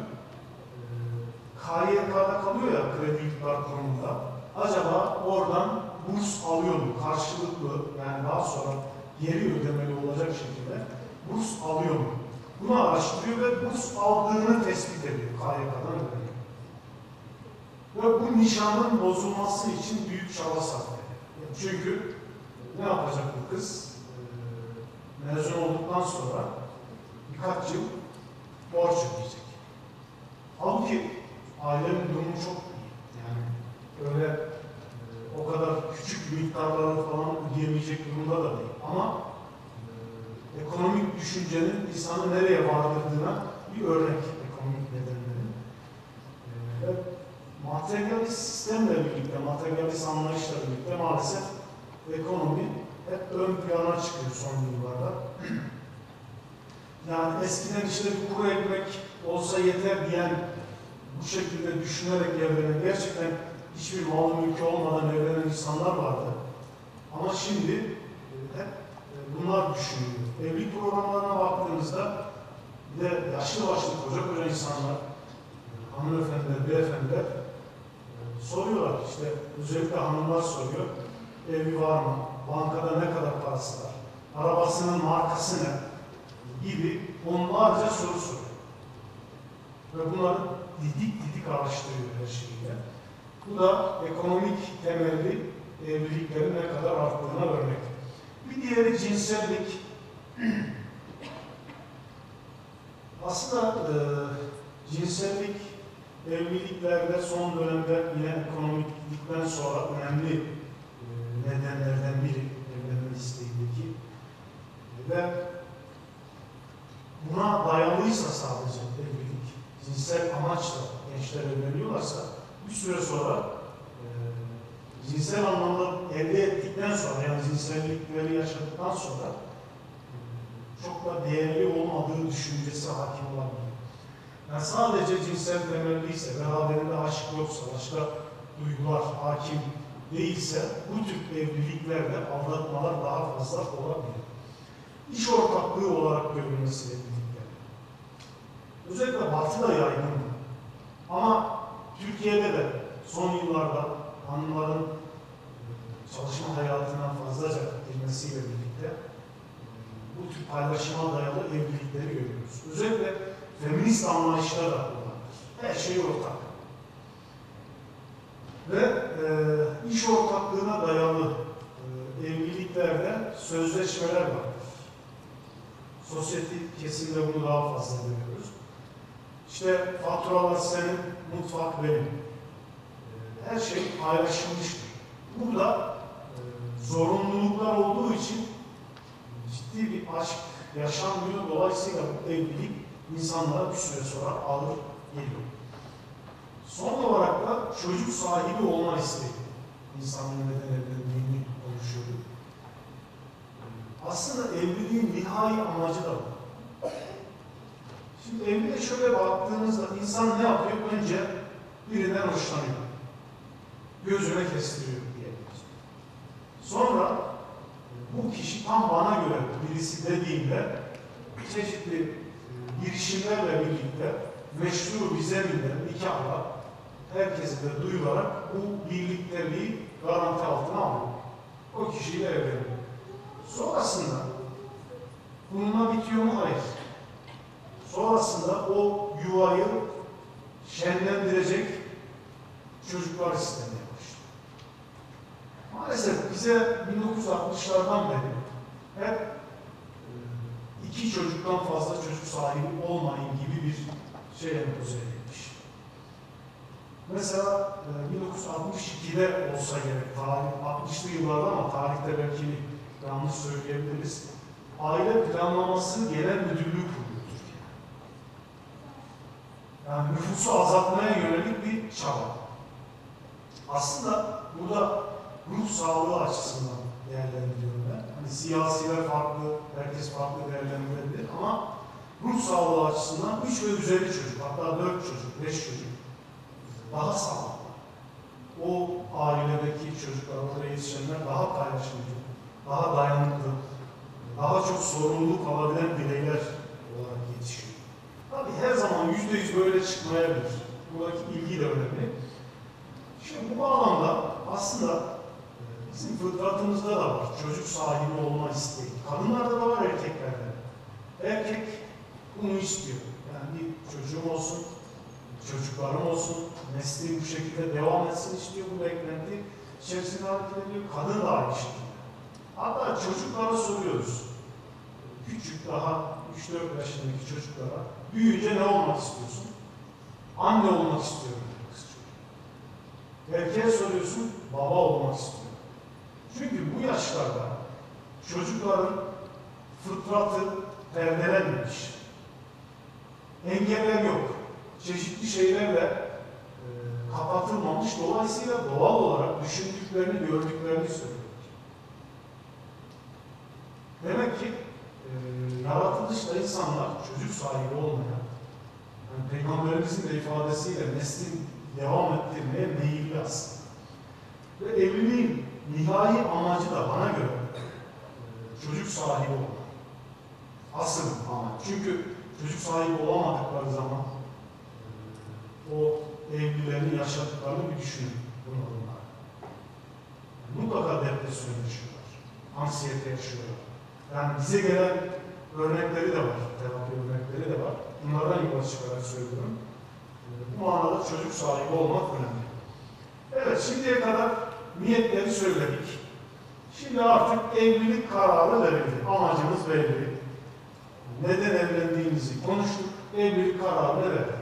KYK'da kalıyor ya, Kredi İhbar Kurumu'nda. Acaba oradan burs alıyor mu? Karşılıklı, yani daha sonra geri ödemeli olacak şekilde burs alıyor mu? Bunu araştırıyor ve burs aldığını tespit ediyor. KYK'dan ödeniyor. Ve bu nişanın bozulması için büyük çaba sarf ediyor. Çünkü ne yapacak bu kız? Mezun olduktan sonra birkaç yıl borç ödeyecek. Halbuki ailenin durumu çok iyi. Yani öyle o kadar küçük miktarları falan ödeyemeyecek durumda da değil. Ama ekonomik düşüncenin insanı nereye vardırdığına bir örnek, ekonomik nedenlerin. Materyalist sistemle birlikte, materyalist anlayışla birlikte maalesef ekonomi hep ön plana çıkıyor son yıllarda. Yani eskiden işte bir kuru ekmek olsa yeter diyen, bu şekilde düşünerek evlenen, gerçekten hiçbir mal mülkü olmadan evlenen insanlar vardı. Ama şimdi hep bunlar düşünülüyor. Evlilik programlarına baktığımızda bir de yaşlı başlı koca insanlar, hanımefendiler, beyefendiler soruyorlar. İşte özellikle hanımlar soruyor. Evi var mı? Bankada ne kadar parası var? Arabasının markası ne? Gibi onlarca soru soruyor. Ve bunları didik araştırıyor her şeyiyle. Bu da ekonomik temelli evliliklerin ne kadar arttığına örnek. Bir diğeri cinsellik. Aslında cinsellik evliliklerde son dönemde yine ekonomiklikten sonra önemli nedenlerden biri evlenme isteğindeki ve buna dayalıysa sadece evlilik, cinsel amaçla gençler evleniyorlarsa bir süre sonra cinsel anlamda elde ettikten sonra, yani cinsellikleri yaşadıktan sonra çok da değerli olmadığı düşüncesi hakim olabilir. Yani sadece cinsel temelliyse, beraberinde aşk yoksa, başka duygular hakim değilse bu tür evliliklerde aldatmalar daha fazla olabilir. İş ortaklığı olarak görülmesi evlilikler. Özellikle Batı'da yaygın. Ama Türkiye'de de son yıllarda hanımların çalışma hayatına fazlaca girmesiyle birlikte bu tür paylaşıma dayalı evlilikleri görüyoruz. Özellikle feminist anlayışlar da kullanılır. Her şey ortak. Ve iş ortaklığına dayalı evliliklerde sözleşmeler vardır. Sosyetik kesimde bunu daha fazla görüyoruz. İşte faturalar senin, mutfak benim. Her şey paylaşılmıştır. Burada zorunluluklar olduğu için ciddi bir aşk yaşanmıyor. Dolayısıyla bu evlilik insanlara bir süre sonra ağır geliyor. Son olarak da çocuk sahibi olma isteği. İnsanın neden evlendiğini konuşuyorduk. Aslında evliliğin nihai amacı da bu. Şimdi evliliğe şöyle baktığınızda insan ne yapıyor? Önce birinden hoşlanıyor. Gözüne kestiriyor diyebiliriz. Sonra bu kişi tam bana göre birisi dediğinde çeşitli girişimlerle birlikte meşru bir zeminde, nikahla herkese de duyularak bu birlikteliği garanti altına alıyor. O kişiyle evleniyor. Sonrasında bununla bitiyor mu? Hayır. Sonrasında o yuvayı şenlendirecek çocuklar istemeye başlıyor. Maalesef bize 1960'lardan beri hep 2 çocuktan fazla çocuk sahibi olmayın gibi bir şey empoze edilmiş. Mesela 1962'de olsa gerek, tarih 60'lı yıllarda ama tarihte belki yanlış söyleyebiliriz. Aile Planlaması Genel Müdürlüğü kuruluyor Türkiye'de. Yani nüfusu azaltmaya yönelik bir çaba. Aslında burada ruh sağlığı açısından değerlendiriyorum ben. Hani siyasiler farklı, herkes farklı değerlendirebilir ama ruh sağlığı açısından 3 ve üzeri çocuk, hatta 4 çocuk, 5 çocuk daha sağlıklı. O ailedeki çocuklar, orada yetişenler daha paylaşımcı, daha dayanıklı, daha çok sorumluluk alabilen bireyler olarak yetişiyor. Tabii her zaman %100 böyle çıkmayabilir. Buradaki ilgi de önemli. Şimdi bu bağlamda aslında bizim fıtratımızda da var. Çocuk sahibi olma isteği. Kadınlarda da var, erkeklerde. Erkek bunu istiyor. Yani bir çocuğum olsun, çocuklarım olsun, mesleğim bu şekilde devam etsin istiyor. Bu beklenti içerisinde hareket ediyor. Kadın da aynı şekilde. Hatta çocuklara soruyoruz. Küçük, daha 3-4 yaşındaki çocuklara büyüyünce ne olmak istiyorsun? Anne olmak istiyorum. Erkeğe soruyorsun, baba olmak istiyor. Çünkü bu yaşlarda çocukların fıtratı perdelenmemiş. Engeller yok. Çeşitli şeylerle kapatılmamış. Dolayısıyla doğal olarak düşündüklerini, gördüklerini söylüyor. Demek ki yaratılışta insanlar çocuk sahibi olmayan, yani Peygamberimizin de ifadesiyle neslin devam ettirmeye meyilli aslında. Ve evliliğin nihai amacı da bana göre çocuk sahibi olmak. Asıl amaç. Çünkü çocuk sahibi olamadıkları zaman o evlilerin yaşadıklarını bir düşünün. Bunlar. Mutlaka depresyon yaşıyorlar. Anksiyete yaşıyorlar. Yani bize gelen örnekleri de var. Terapi örnekleri de var. Bunlardan yola çıkarak söylüyorum. Bu manada çocuk sahibi olmak önemli. Evet, şimdiye kadar niyetleri söyledik. Şimdi artık evlilik kararı verildi. Amacımız belli. Neden evlendiğimizi konuştuk. Evlilik kararını verdik.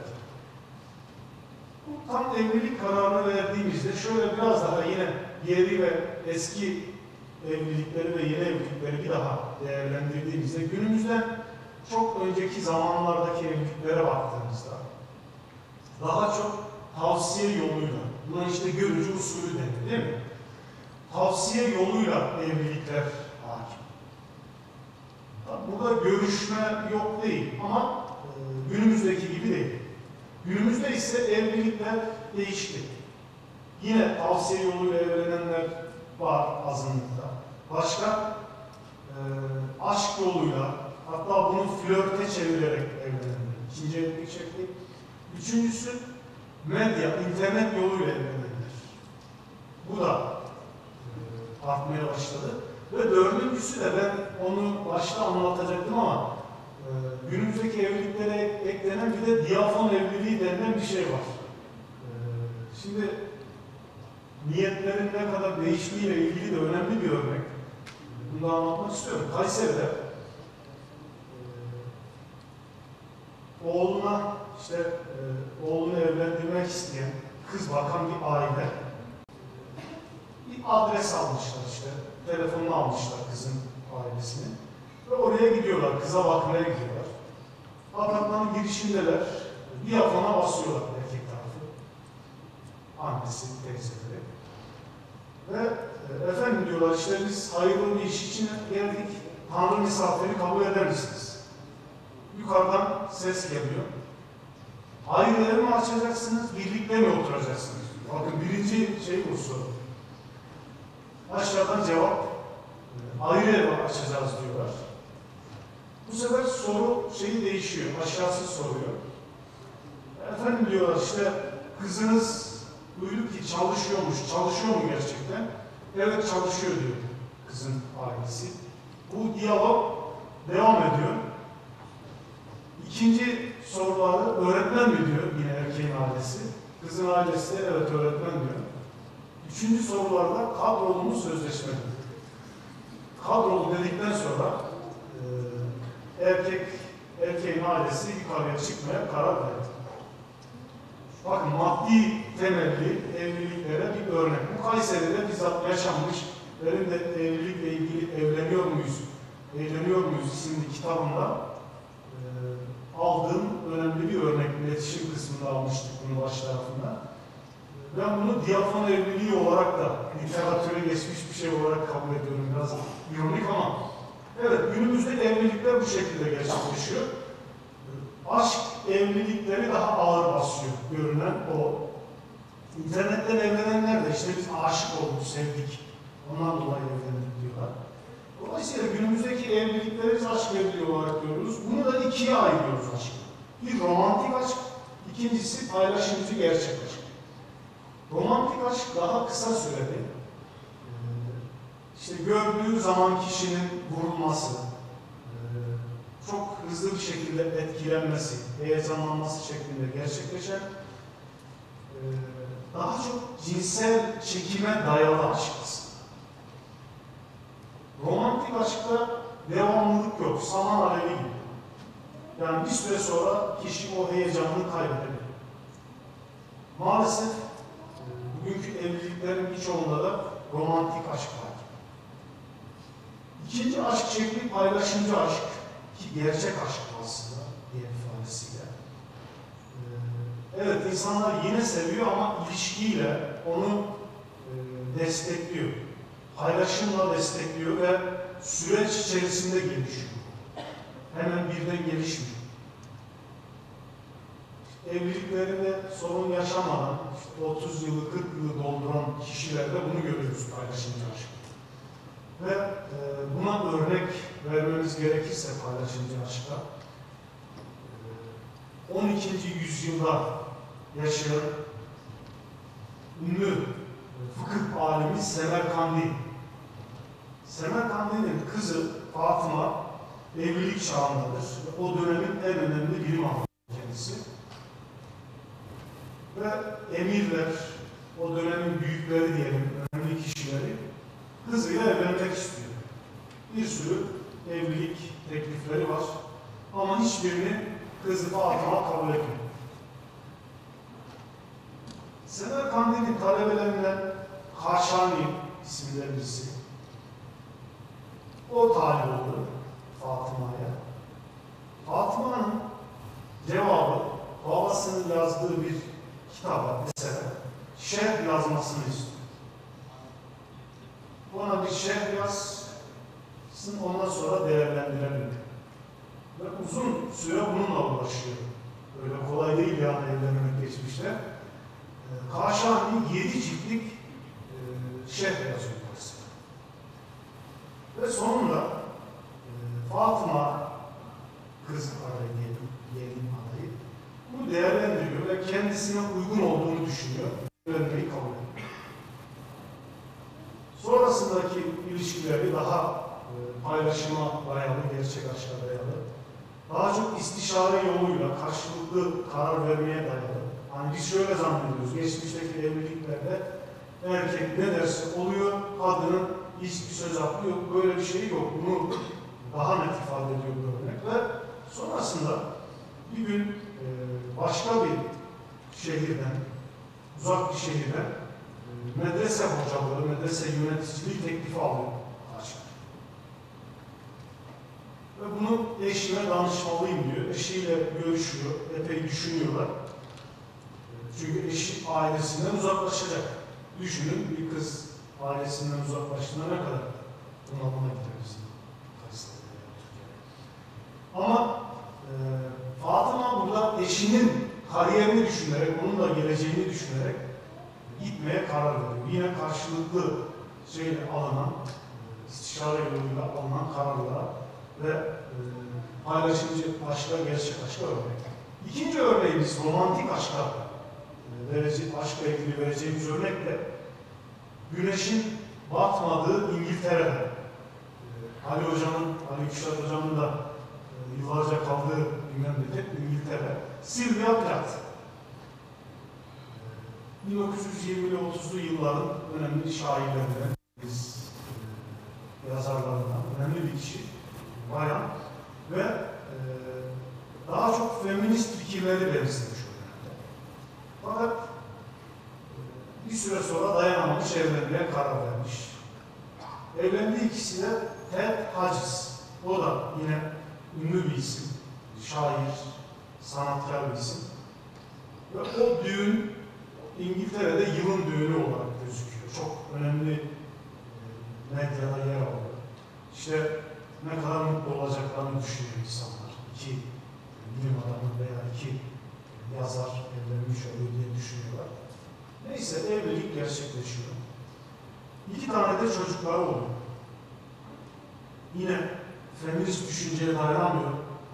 Bu tam evlilik kararını verdiğimizde şöyle biraz daha yine yeni ve eski evlilikleri ve yeni evlilikleri bir daha değerlendirdiğimizde günümüzden çok önceki zamanlardaki evliliklere baktığımızda daha çok tavsiye yoluyla, buna işte görücü usulü denir değil mi? Tavsiye yoluyla evlilikler hakim. Burada görüşme yok değil ama günümüzdeki gibi değil. Günümüzde ise evlilikler değişti. Yine tavsiye yoluyla evlenenler var azınlıkta. Başka aşk yoluyla, hatta bunu flörte çevirerek evlenenler. İkinci evlilik şekli. Üçüncüsü medya, internet yoluyla evlenenler. Bu da artmaya başladı. Ve dördüncüsü de ben onu başta anlatacaktım ama günümüzdeki evliliklere eklenen bir de diyafon evliliği denilen bir şey var. Şimdi niyetlerin ne kadar değiştiğiyle ilgili de önemli bir örnek. Bunu da anlatmak istiyorum. Kayseri'de oğluna oğlunu evlendirmek isteyen, kız bakan bir aile bir adres almışlar işte. Telefonunu almışlar kızın ailesini. Ve oraya gidiyorlar, kıza bakmaya gidiyorlar. Apartmanın girişindeler, diyafona basıyorlar erkek tarafı. Annesi, teyzeleri. Ve efendim diyorlar işte biz hayırlı bir iş için geldik, Tanrı misafiri kabul eder misiniz? Yukarıdan ses geliyor. Ayrı ev mi açacaksınız, birlikte mi oturacaksınız? Bakın birinci şey bu soru. Aşağıdan cevap, ayrı ev açacağız diyorlar. Bu sefer soru şeyi değişiyor, aşağısı soruyor. Efendim diyorlar işte kızınız duyduk ki çalışıyormuş, çalışıyor mu gerçekten? Evet çalışıyor diyor kızın ailesi. Bu diyalog devam ediyor. İkinci soruları öğretmen mi diyor yine erkeğin ailesi. Kızın ailesi de evet öğretmen diyor. Üçüncü sorularda kadrolu mu sözleşme mi? Kadrolu dedikten sonra erkeğin ailesi yukarıya çıkmaya karar verdi. Bakın maddi temelli evliliklere bir örnek. Bu Kayseri'de bizzat yaşanmış. Benim de evlilikle ilgili Evleniyor Muyuz isimli kitabımda aldığım önemli bir örnek. İletişim kısmında almıştık bunu baş tarafında. Ben bunu diyafon evliliği olarak da literatüre geçmiş bir şey olarak kabul ediyorum. Biraz ironik ama evet, günümüzde evlilikler bu şekilde gerçekleşiyor. Aşk evlilikleri daha ağır basıyor görünen o. İnternetten evlenenler de işte biz aşık olduk, sevdik. Ondan dolayı evlendik diyorlar. Dolayısıyla günümüzdeki evlilikleri biz aşk evliliği olarak görüyoruz. Bunu da ikiye ayırıyoruz aşkı. Bir romantik aşk, ikincisi paylaşımcı gerçek aşk. Romantik aşk daha kısa süreli. İşte gördüğü zaman kişinin vurulması, çok hızlı bir şekilde etkilenmesi, heyecanlanması şeklinde gerçekleşen, daha çok cinsel çekime dayalı aşk aslında. Romantik aşkta devamlılık yok, saman alevi gibi. Yani bir süre sonra kişi o heyecanını kaybedebilir. Maalesef bugünkü evliliklerin birçoğunda da romantik aşk var. İkinci aşk şekli paylaşımcı aşk, ki gerçek aşk aslında diğer ifadesiyle. Evet, insanlar yine seviyor ama ilişkiyle onu destekliyor. Paylaşımla destekliyor ve süreç içerisinde gelişiyor. Hemen birden gelişmiyor. Evliliklerinde sorun yaşamadan, işte 30 yılı, 40 yılı dolduran kişilerde bunu görüyoruz paylaşımcı aşk. Ve buna örnek vermemiz gerekirse paylaşımcı aşkta, 12. yüzyılda yaşayan ünlü fıkıh alimi Semerkandi. Semerkandi'nin kızı Fatıma evlilik çağındadır. O dönemin en önemli bilim adamı kendisi. Ve emirler, o dönemin büyükleri diyelim, önemli kişileri kızıyla evlenmek istiyor. Bir sürü evlilik teklifleri var. Ama hiçbirini kızı Fatıma kabul etmiyor. Semerkandi'nin talebelerinden Kaşani isimli birisi. O talip oldu Fatıma'ya. Fatıma'nın cevabı babasının yazdığı bir kitaba mesela şerh yazmasını istiyor. Ona bir şerh yazsın, ondan sonra değerlendirelim. Ve uzun süre bununla uğraşıyor. Öyle kolay değil yani evlenmek geçmişte. Kaşani 7 ciltlik şerh yazıyor karşısına. Ve sonunda Fatıma, kız adayı diyelim adayı, bunu değerlendiriyor ve kendisine uygun olduğunu düşünüyor. Evlenmeyi kabul ediyor. Sonrasındaki ilişkileri daha paylaşıma dayalı, gerçek aşka dayalı, daha çok istişare yoluyla karşılıklı karar vermeye dayalı. Hani biz şöyle zannediyoruz, geçmişteki evliliklerde erkek ne derse oluyor, kadının hiçbir söz hakkı yok, böyle bir şey yok. Bunu daha net ifade ediyor bu örnek. Ve sonrasında bir gün başka bir şehirden, uzak bir şehirden medrese hocalığı, medrese yöneticiliği teklifi alıyor aşık. Ve bunu eşime danışmalıyım diyor. Eşiyle görüşüyor, epey düşünüyorlar. Çünkü eşi ailesinden uzaklaşacak. Düşünün, bir kız ailesinden uzaklaştığında ne kadar bunalıma gideriz. Ama Fatıma burada eşinin kariyerini düşünerek, onun da geleceğini düşünerek gitmeye karar veriyor. Yine karşılıklı alınan, istişare yoluyla alınan kararlara ve paylaşımcı aşka, gerçek aşka örnek. İkinci örneğimiz romantik aşka, aşkla ilgili vereceğimiz örnekle güneşin batmadığı İngiltere'de Ali Küşat Hocam'ın da yıllarca kaldığı bir memleket İngiltere, Sylvia Plath. 1920'li 30'lu yılların önemli şairlerinden, yazarlarından önemli bir kişi, bayan ve fikirleri benzemiş o dönemde. Fakat bir süre sonra dayanamamış, evlenmeye karar vermiş. Evlendiği ikisi de Ted Hughes. O da yine ünlü bir isim, şair, sanatkar bir isim. Ve o düğün İngiltere'de yılın düğünü olarak gözüküyor. Çok önemli medyada yer alıyor. İşte ne kadar mutlu olacaklarını düşünüyor insanlar. İki bilim adamı veya iki yazar evlenmiş oluyor diye düşünüyorlar. Neyse evlilik gerçekleşiyor. 2 tane de çocukları oluyor. Yine feminist düşünceye dayanamıyor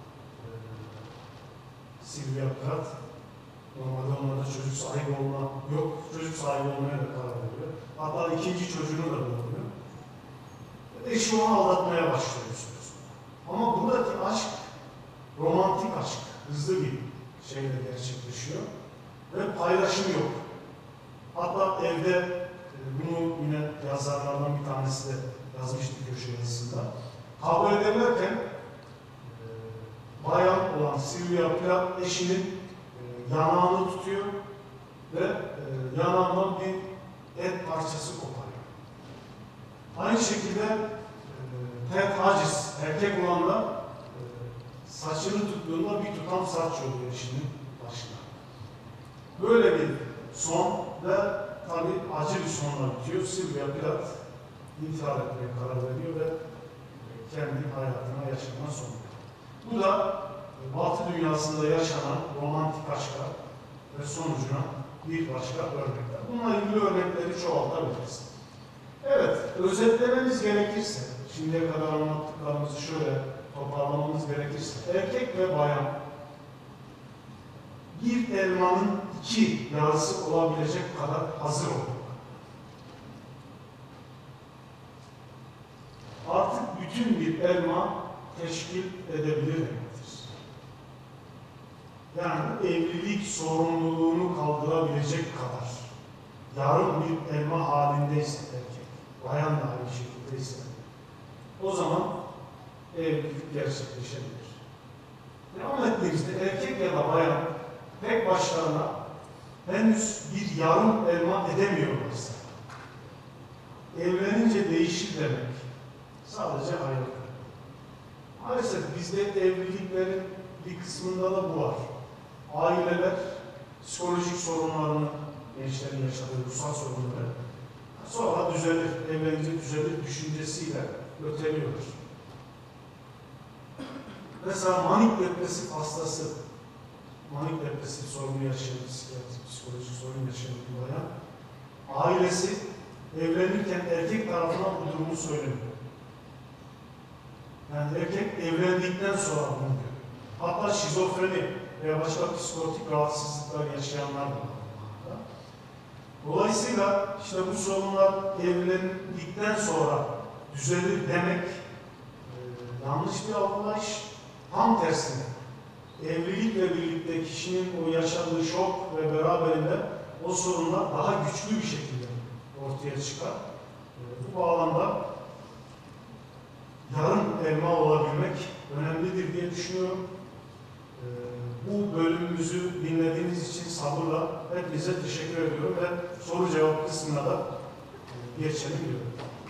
Sylvia Plath. Normalde onlarda çocuk sahibi yok. Çocuk sahibi olmaya da karar veriyor. Hatta ikinci çocuğunu da doğuruyor. Eşi onu aldatmaya başlıyorsunuz. Ama buradaki aşk romantik aşk. Hızlı bir şeyle gerçekleşiyor. Ve paylaşım yok. Hatta evde bunu yine yazarlardan bir tanesi de yazmıştı köşe yazısında. Kavga ederlerken bayan olan Sylvia Plath eşinin yanağını tutuyor ve yanağından bir et parçası koparıyor. Aynı şekilde Ted Hughes erkek olan da saçını tuttuğunda bir tutam saç oluyor eşinin başına. Böyle bir son ve tabi acı bir sonla bitiyor. Sylvia Plath intihar etmeye karar veriyor ve kendi hayatına yaşamına son veriyor. Bu da Batı dünyasında yaşanan romantik aşka ve sonucuna bir başka örnekler. Bununla ilgili örnekleri çoğaltabiliriz. Evet, özetlememiz gerekirse, şimdiye kadar anlattıklarımızı şöyle toparlamamız gerekirse, erkek ve bayan bir elmanın 2 yarısı olabilecek kadar hazır olmak. Artık bütün bir elma teşkil edebilir demektir. Yani evlilik sorumluluğunu kaldırabilecek kadar yarım bir elma halindeyse erkek, bayan da aynı şekildeyse, o zaman evlilik gerçekleşebilir. Devam ettiğimizde erkek ya da bayan tek başlarına henüz bir yarım elma edemiyorlarsa, evlenince değişir demek sadece hayal. Maalesef bizde evliliklerin bir kısmında da bu var. Aileler psikolojik sorunlarını, gençlerin yaşadığı ruhsal sorunları sonra düzelir, evlenince düzelir düşüncesiyle öteliyorlar. Mesela manik depresif hastası, manik depresif sorunu yaşayan, psikolojik sorun yaşayan bir bayan, ailesi evlenirken erkek tarafına bu durumu söylemiyor. Yani erkek evlendikten sonra bunu görüyor. Hatta şizofreni veya başka psikotik rahatsızlıklar yaşayanlar var. Dolayısıyla işte bu sorunlar evlendikten sonra düzelir demek yanlış bir algılayış. Tam tersine evlilikle birlikte kişinin o yaşadığı şok ve beraberinde o sorunlar daha güçlü bir şekilde ortaya çıkar. Bu bağlamda yarım elma olabilmek önemlidir diye düşünüyorum. Bu bölümümüzü dinlediğiniz için sabırla hepinize teşekkür ediyorum ve soru cevap kısmına da geçelim diyorum.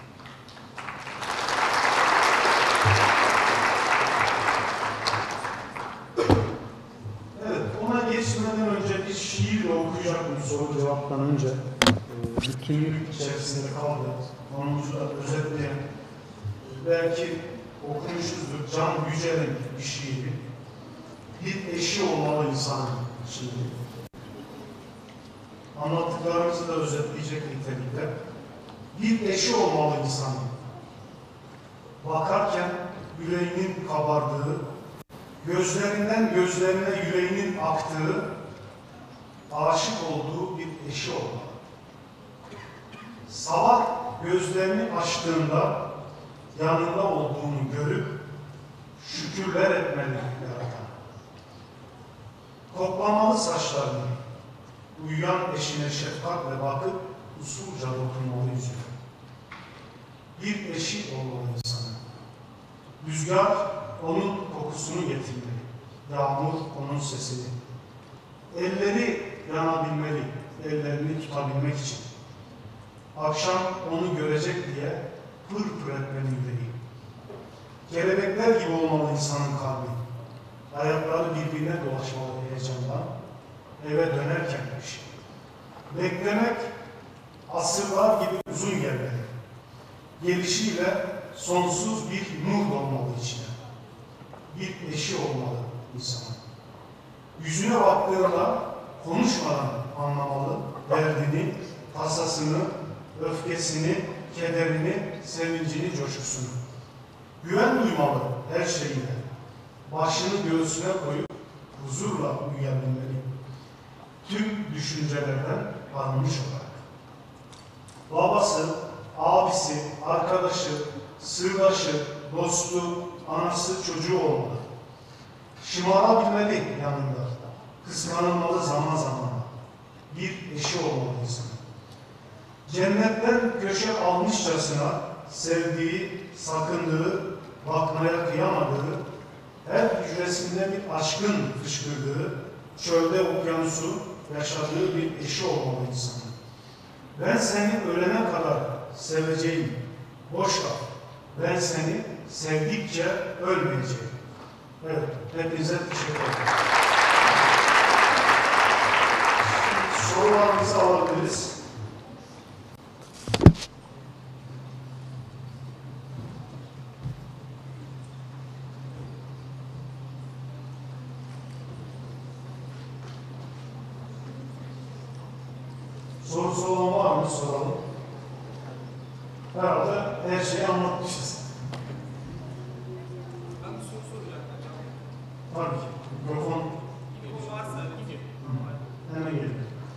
Evet, ona geçmeden önce bir şiir okuyacaktım soru cevaptan önce. Bütünlük içerisinde kaldı. Konumuzu da özetleyen, belki okumuşuzdur Can Yücel'in bir şiiri. Bir eşi olmalı insanın şimdi. Anlattıklarımızı da özetleyecek nitelikte. Bir eşi olmalı insanın. Bakarken yüreğinin kabardığı, gözlerinden gözlerine yüreğinin aktığı, aşık olduğu bir eşi olmalı. Sabah gözlerini açtığında yanında olduğunu görüp şükürler etmeli yaratan. Koklamalı saçlarını, uyuyan eşine şefkatle bakıp usulca dokunmalı yüzüne. Bir eşi olmalı insana. Rüzgar onun kokusunu getirmeli. yağmur onun sesini. Elleri yanabilmeli, ellerini tutabilmek için. Akşam onu görecek diye pır pır etmeli yüreği. Kelebekler gibi olmalı insanın kalbi. Ayakları birbirine dolaşmalı heyecandan. Eve dönerkenmiş. Beklemek asırlar gibi uzun gelmeli. Gelişiyle sonsuz bir nur olmalı içine. Bir eşi olmalı insanın. Yüzüne baktığında konuşmadan anlamalı derdini, tasasını, öfkesini, kederini, sevincini, coşkusunu. Güven duymalı her şeyine. Başını göğsüne koyup huzurla uyuyabilmeli. Tüm düşüncelerden arınmış olarak. Babası, abisi, arkadaşı, sırdaşı, dostu, anası, çocuğu olmalı. Şımarabilmeli yanında. Kıskanılmalı zaman zaman. Bir eşi olmalı insanın. Cennetten köşe almışçasına sevdiği, sakındığı, bakmaya kıyamadığı, her hücresinde bir aşkın fışkırdığı, çölde okyanusu yaşadığı bir eşi olmalı insanın. Ben seni ölene kadar seveceğim. Boş kal. Ben seni sevdikçe ölmeyeceğim. Evet, hepinize teşekkür ederim. Sorularınızı alabiliriz. Sorusu olan var mı? Soralım. Herhalde her şeyi anlatmışız. Ben bir soru soracağım. Tabii ki. Mikrofon Varsa gideyim. hemen geliyor.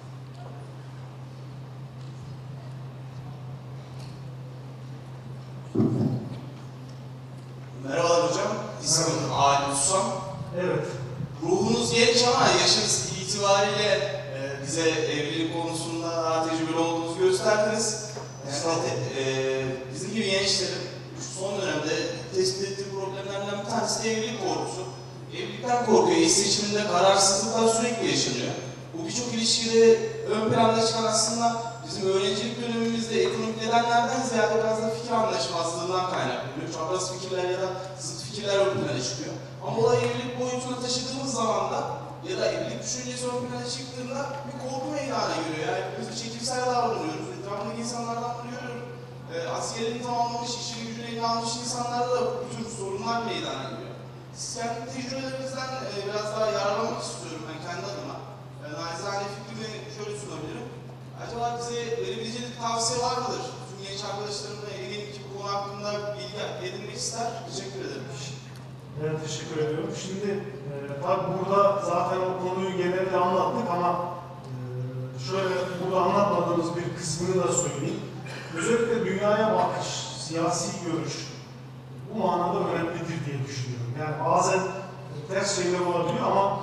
Merhabalar hocam. İsmim Ali Susam. Evet. Ruhunuz genç ama yaşınız itibariyle bize evlilik konusunda daha tecrübeli olduğunuzu gösterdiniz. Bizim gibi gençlerin son dönemde tespit ettiği problemlerden bir tanesi de evlilik korkusu. Evlilikten korkuyor. İş seçiminde kararsızlıklar sürekli yaşanıyor. Bu birçok ilişkide ön planda çıkan aslında bizim öğrencilik dönemimizde ekonomik nedenlerden ziyade biraz da fikir anlaşmazlığından kaynaklanıyor. Çapraz fikirler ya da zıt fikirler ön plana çıkıyor. Ama olay evlilik boyutuna taşıdığımız zaman da ya da evlilik düşüncesi ön plana çıktığında bir korku meydana geliyor. Yani biz bir çekimsel davranıyoruz. Etrafındaki insanlardan bunu görüyorum. Askerliğini tamamlamış, işini gücünü eline almış insanlarda da bu tür sorunlar meydana geliyor. Siz kendi tecrübelerinizden biraz daha yararlanmak istiyorum ben kendi adıma. Naçizane fikrimi şöyle sunabilirim. Acaba bize verebileceğiniz bir tavsiye var mıdır? Tüm genç arkadaşlarım da eminim ki bu konu hakkında bilgi edinmek ister. Teşekkür ederim. Evet, teşekkür ediyorum. Şimdi tabii burada zaten o konuyu genelde anlattık ama şöyle burada anlatmadığımız bir kısmını da söyleyeyim. Özellikle dünyaya bakış, siyasi görüş bu manada önemlidir diye düşünüyorum. Yani bazen ters şeyler olabiliyor ama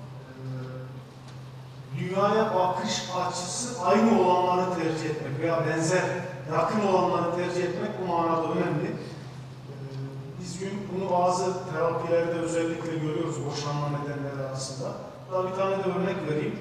dünyaya bakış açısı aynı olanları tercih etmek veya benzer, yakın olanları tercih etmek bu manada önemli. Biz bunu bazı terapilerde özellikle görüyoruz boşanma nedenleri arasında. Daha bir tane de örnek vereyim.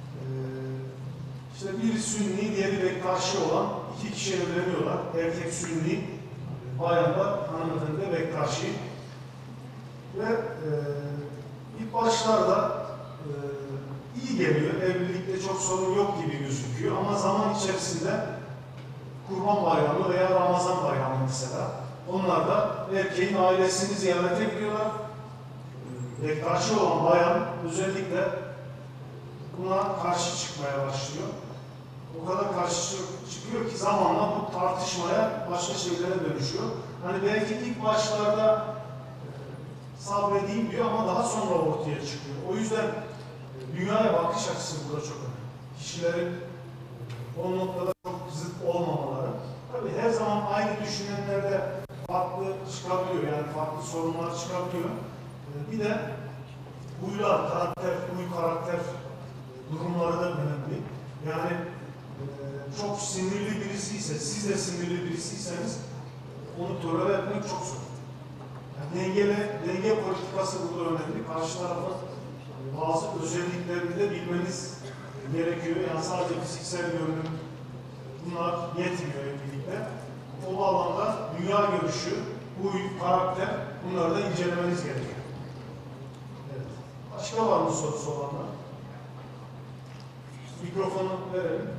İşte bir Sünni, diğeri Bektaşi olan iki kişi evleniyorlar. Erkek Sünni, bayan da hanımefendi de Bektaşi. Ve ilk başlarda iyi geliyor, evlilikte çok sorun yok gibi gözüküyor ama zaman içerisinde Kurban Bayramı veya Ramazan Bayramı mesela, onlar da erkeğin ailesini ziyarete gidiyorlar. Bektaşi olan bayan özellikle buna karşı çıkmaya başlıyor. O kadar karşı çıkıyor ki zamanla bu tartışmaya başka şeylere dönüşüyor. Hani belki ilk başlarda sabredeyim diyor ama daha sonra ortaya çıkıyor. O yüzden dünyaya bakış açısı burada çok önemli. Kişilerin o noktada çok zıt olmamaları. Tabii her zaman aynı düşünenlerde farklı çıkabiliyor, yani farklı sorunlar çıkabiliyor. Bir de huylar, karakter durumları da önemli. Yani çok sinirli birisi ise, siz de sinirli birisiyseniz onu tolere etmek çok zor. Yani denge politikası burada önemli. Karşı tarafın bazı özelliklerini de bilmeniz gerekiyor. Yani sadece fiziksel görünüm bunlar yetmiyor evlilikte. O bağlamda dünya görüşü, huy, karakter bunları da incelemeniz gerekiyor. Evet. Başka var mı sorusu olanlar? Mikrofonu verelim.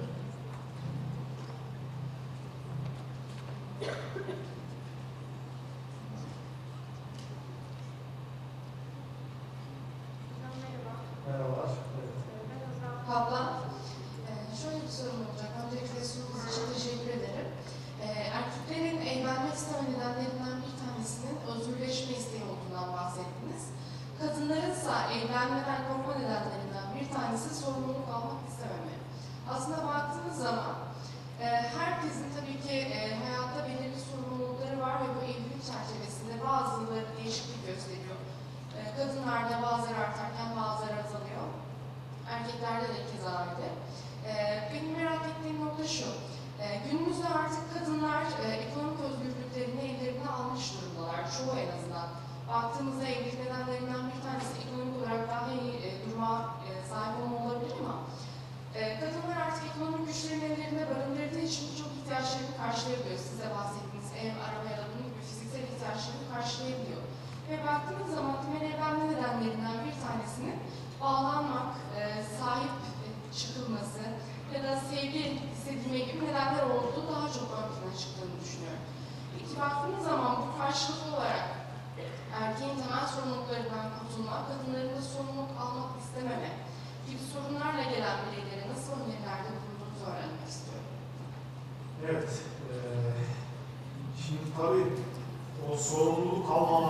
Merhabalar. Evet. Kaplan, şöyle bir sorum olacak. Öncelikle sunumunuz için teşekkür ederim. Erkeklerin evlenmek isteme nedenlerinden bir tanesinin özgürleşme isteği olduğundan bahsettiniz. Kadınların ise evlenmeden korkma nedenlerinden bir tanesi sorumluluk almak istememe. Aslında baktığınız zaman herkesin tabii ki hayatta belirli sorumlulukları var ve bu evlilik çerçevesinde bazıları değişiklik gösteriyor. Kadınlarda bazıları artarken bazıları azalıyor. Erkeklerde de keza öyle. Benim merak ettiğim nokta şu. Günümüzde artık kadınlar ekonomik özgürlüklerini ellerine almış durumdalar. Çoğu en azından. Baktığımızda evlilik nedenlerinden bir tanesi ekonomik olarak daha iyi duruma sahip olma olabilir ama kadınlar artık ekonomik güçlerini ellerinde barındırdığı için birçok ihtiyaçlarını karşılayabiliyor. Siz de bahsettiğiniz ev, araba ya da bunun gibi fiziksel ihtiyaçlarını karşılayabiliyor. Ve baktığınız zaman temel evlenme nedenlerinden bir tanesinin bağlanmak, sahip çıkılması ya da sevgi hissedilme gibi nedenler olduğu daha çok ön plana çıktığını düşünüyorum. Peki baktığınız zaman bu karşılıklı olarak erkeğin temel sorumluluklarından kurtulma, kadınların da sorumluluk almak istememe gibi sorunlarla gelen bireylere nasıl önerilerde bulunduğunuzu öğrenmek istiyorum. Evet. Şimdi tabii o sorumluluk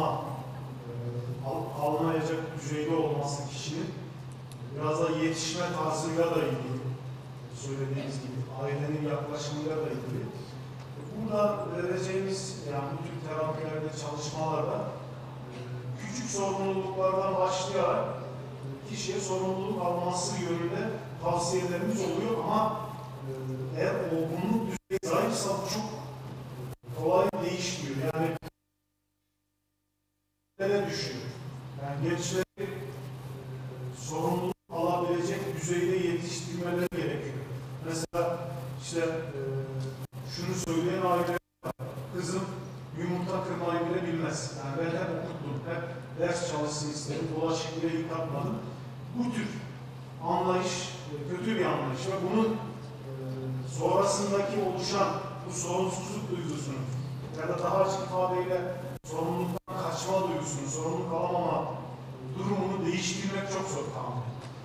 alınmayacak düzeyde olması kişinin biraz da yetişme tarzıyla da ilgili. Söylediğiniz gibi ailenin yaklaşımıyla da ilgili. Burada vereceğimiz yani bu tür terapilerde, çalışmalarda küçük sorumluluklardan başlayarak kişiye sorumluluk alması yönünde tavsiyelerimiz oluyor ama eğer olgunluk düzeyi zayıfsa bu çok kolay değişmiyor. Yani ne düşüyor? Yani gençleri sorumluluk alabilecek düzeyde yetiştirmeleri gerekiyor. Mesela işte şunu söyleyen aile kızım yumurta kırmayı bile bilmez. Yani ben hep okuttum, hep ders çalışsın istedim, bulaşık bile yıkatmadım. Bu tür anlayış kötü bir anlayış ve bunun sonrasındaki oluşan bu sorumsuzluk duygusunu ya da daha açık ifadeyle sorumluluktan kaçma duygusunu, sorumluluk alamama durumunu değiştirmek çok zor tahmin.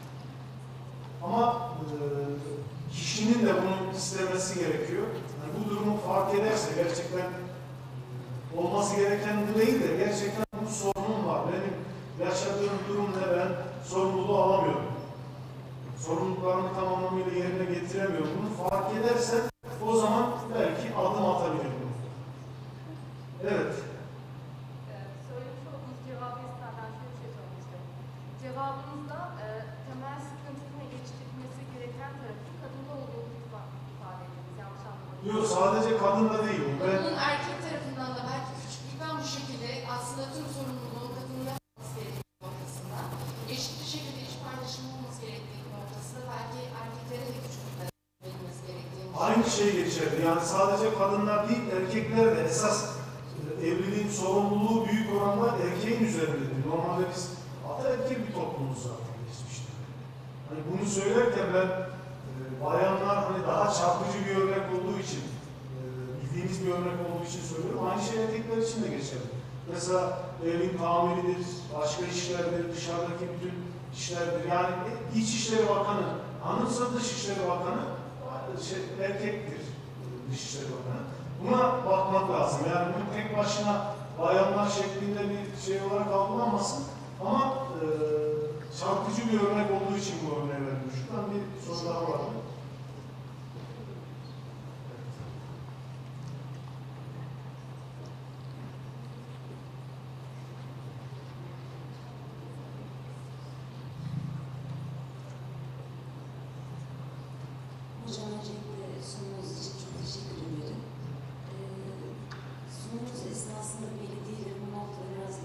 Ama kişinin de bunu istemesi gerekiyor. Yani bu durumu fark ederse gerçekten olması gereken bu değil de gerçekten bu sorunum var. Benim yaşadığım durum ne, ben sorumluluğu alamıyorum. Sorumluluklarımı tam anlamıyla yerine getiremiyorum. Bunu fark ederse o zaman belki adım atabilirim. Evet. Söylemiş olduğunuz cevabı istinaden şöyle bir şey sormak istiyorum. Cevabınızda temel sıkıntının geçirilmesi gereken tarafın kadında olduğunu ifade ediniz. Yanlış anlamadım. Yok, sadece kadında değil. Bunun erkek tarafından da belki küçüklükten bu şekilde aslında tüm sorumluluğun kadının yapması gerektiği noktasında, eşit bir şekilde iş paylaşımı olması gerektiği noktasında belki erkeklere de küçüklükten verilmesi gerektiği. Aynı şey geçerli. Yani sadece kadınlar değil, erkekler de esas evliliğin sorumluluğu büyük oranda erkeğin üzerindedir. Normalde biz ataerkil bir toplumuz zaten geçmişte. Hani bunu söylerken ben bayanlar hani daha çarpıcı bir örnek olduğu için, bildiğimiz bir örnek olduğu için söylüyorum. Aynı şey erkekler için de geçerli. Mesela evin tamiridir, başka işlerdir, dışarıdaki bütün işlerdir. Yani İçişleri Bakanı, hanımsa Dışişleri Bakanı erkektir, Dışişleri Bakanı. Buna bakmak lazım. Yani bu tek başına bayanlar şeklinde bir şey olarak algılanmasın. Ama çarpıcı bir örnek olduğu için bu örneği verdim. Şuradan bir soru daha var. Hocam öncelikle sunumunuz için çok teşekkür ederim. Sunumunuz esnasında belediyeleri bu noktada biraz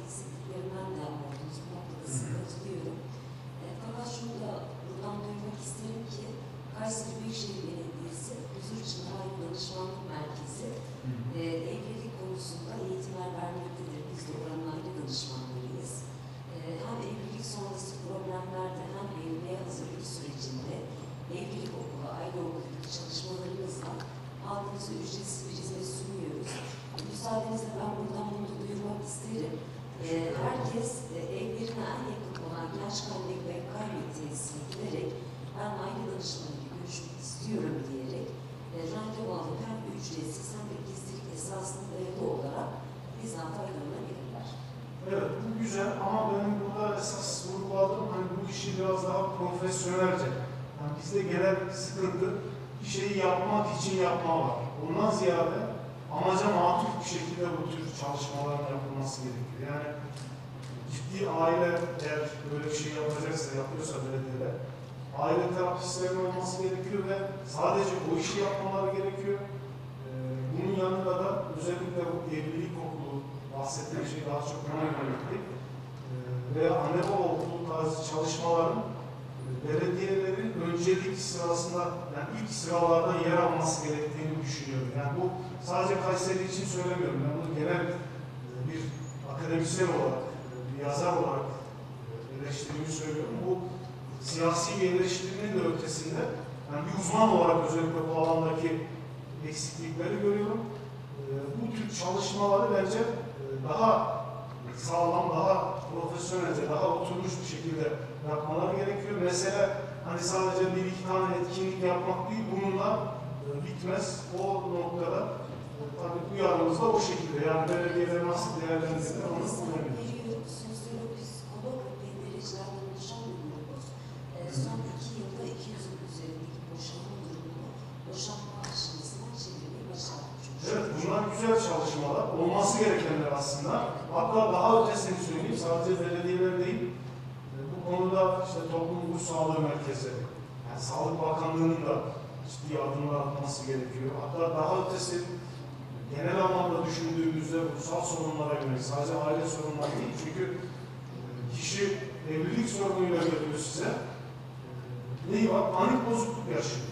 profesyonelce. Yani bizde genel sıkıntı bir şeyi yapmak için yapma var. Ondan ziyade amaca matuf bir şekilde bu tür çalışmaların yapılması gerekiyor. Yani ciddi aile eğer böyle bir şey yapıyorsa belediyeler, aile terapistlerinin olması gerekiyor ve sadece o işi yapmaları gerekiyor. Bunun yanında da özellikle bu evlilik okulu, bahsettiğim şey daha çok buna yönelikti. Veya anne baba okulu tarzı çalışmaların belediyelerin öncelik sırasında, yani ilk sıralardan yer alması gerektiğini düşünüyorum. Yani bu sadece Kayseri için söylemiyorum. Ben bunu genel bir akademisyen olarak, bir yazar olarak eleştirimi söylüyorum. Bu siyasi bir eleştirinin de ötesinde, yani bir uzman olarak özellikle bu alandaki eksiklikleri görüyorum. Bu tür çalışmaları bence daha sağlam, daha profesyonelce, daha oturmuş bir şekilde yapmaları gerekiyor. Mesela hani sadece bir iki tane etkinlik yapmak değil, bununla bitmez. O noktada tabii uyarımız da o şekilde. Yani belediyeler nasıl değerlendirirler onu kullanıyoruz. Sosyolog, psikolog ve derecelerden oluşan bir grubuz. Son 2 yılda 200'ün üzerindeki boşanma durumunu boşanma aşamasına çevirmeyi başardık. Evet, bunlar güzel çalışmalar. Olması gerekenler aslında. Hatta daha ötesini söyleyeyim, sadece belediyeler değil, bu konuda işte toplum ruh sağlığı merkezleri, yani Sağlık Bakanlığı'nın da ciddi adımlar atması gerekiyor. Hatta daha ötesi, genel anlamda düşündüğümüzde ruhsal sorunlara yönelik, sadece aile sorunları değil. Çünkü kişi evlilik sorunuyla geliyor size. Neyi var? Panik bozukluk yaşıyor.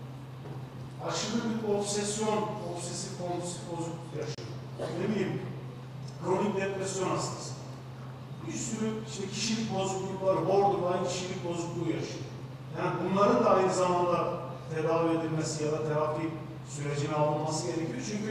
Aşırı bir obsesif bozukluk yaşıyor. Ne bileyim, kronik depresyon hastası. Bir sürü işte kişilik bozuklukları, borderline kişilik bozukluğu yaşıyor. Yani bunların da aynı zamanda tedavi edilmesi ya da terapi sürecine alınması gerekiyor. Çünkü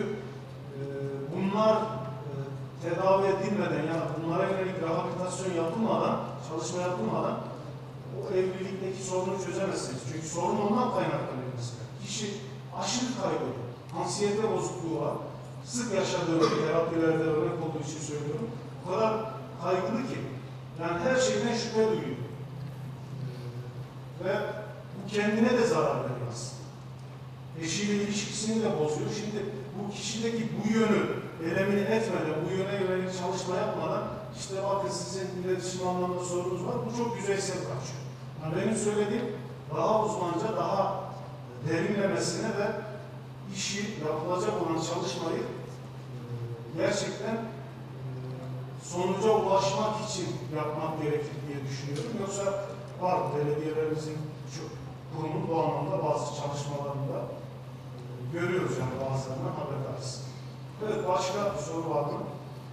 bunlar tedavi edilmeden, yani bunlara yönelik rehabilitasyon yapılmadan, çalışma yapılmadan o evlilikteki sorunu çözemezsiniz. Çünkü sorun ondan kaynaklanıyor mesela. Kişi aşırı kaygılı, anksiyete bozukluğu var. Sık yaşadığım terapilerde örnek olduğu için söylüyorum. O kadar kaygılı ki, yani her şeyden şüphe duyuyor. Ve bu kendine de zarar veriyor aslında. Eşiyle ilişkisini de bozuyor. Şimdi bu kişideki bu yönü elemine etmeden, bu yöne yönelik çalışma yapmadan, işte bakın sizin iletişim anlamında sorunuz var, bu çok yüzeysel kaçıyor. Yani benim söylediğim daha uzmanca, daha derinlemesine ve işi yapılacak olan çalışmayı gerçekten sonuca ulaşmak için yapmak gerekir diye düşünüyorum. Yoksa var belediyelerimizin çok kurumun bu anlamda bazı çalışmalarında görüyoruz, yani bazılarından haberdarız. Evet, başka soru var mı?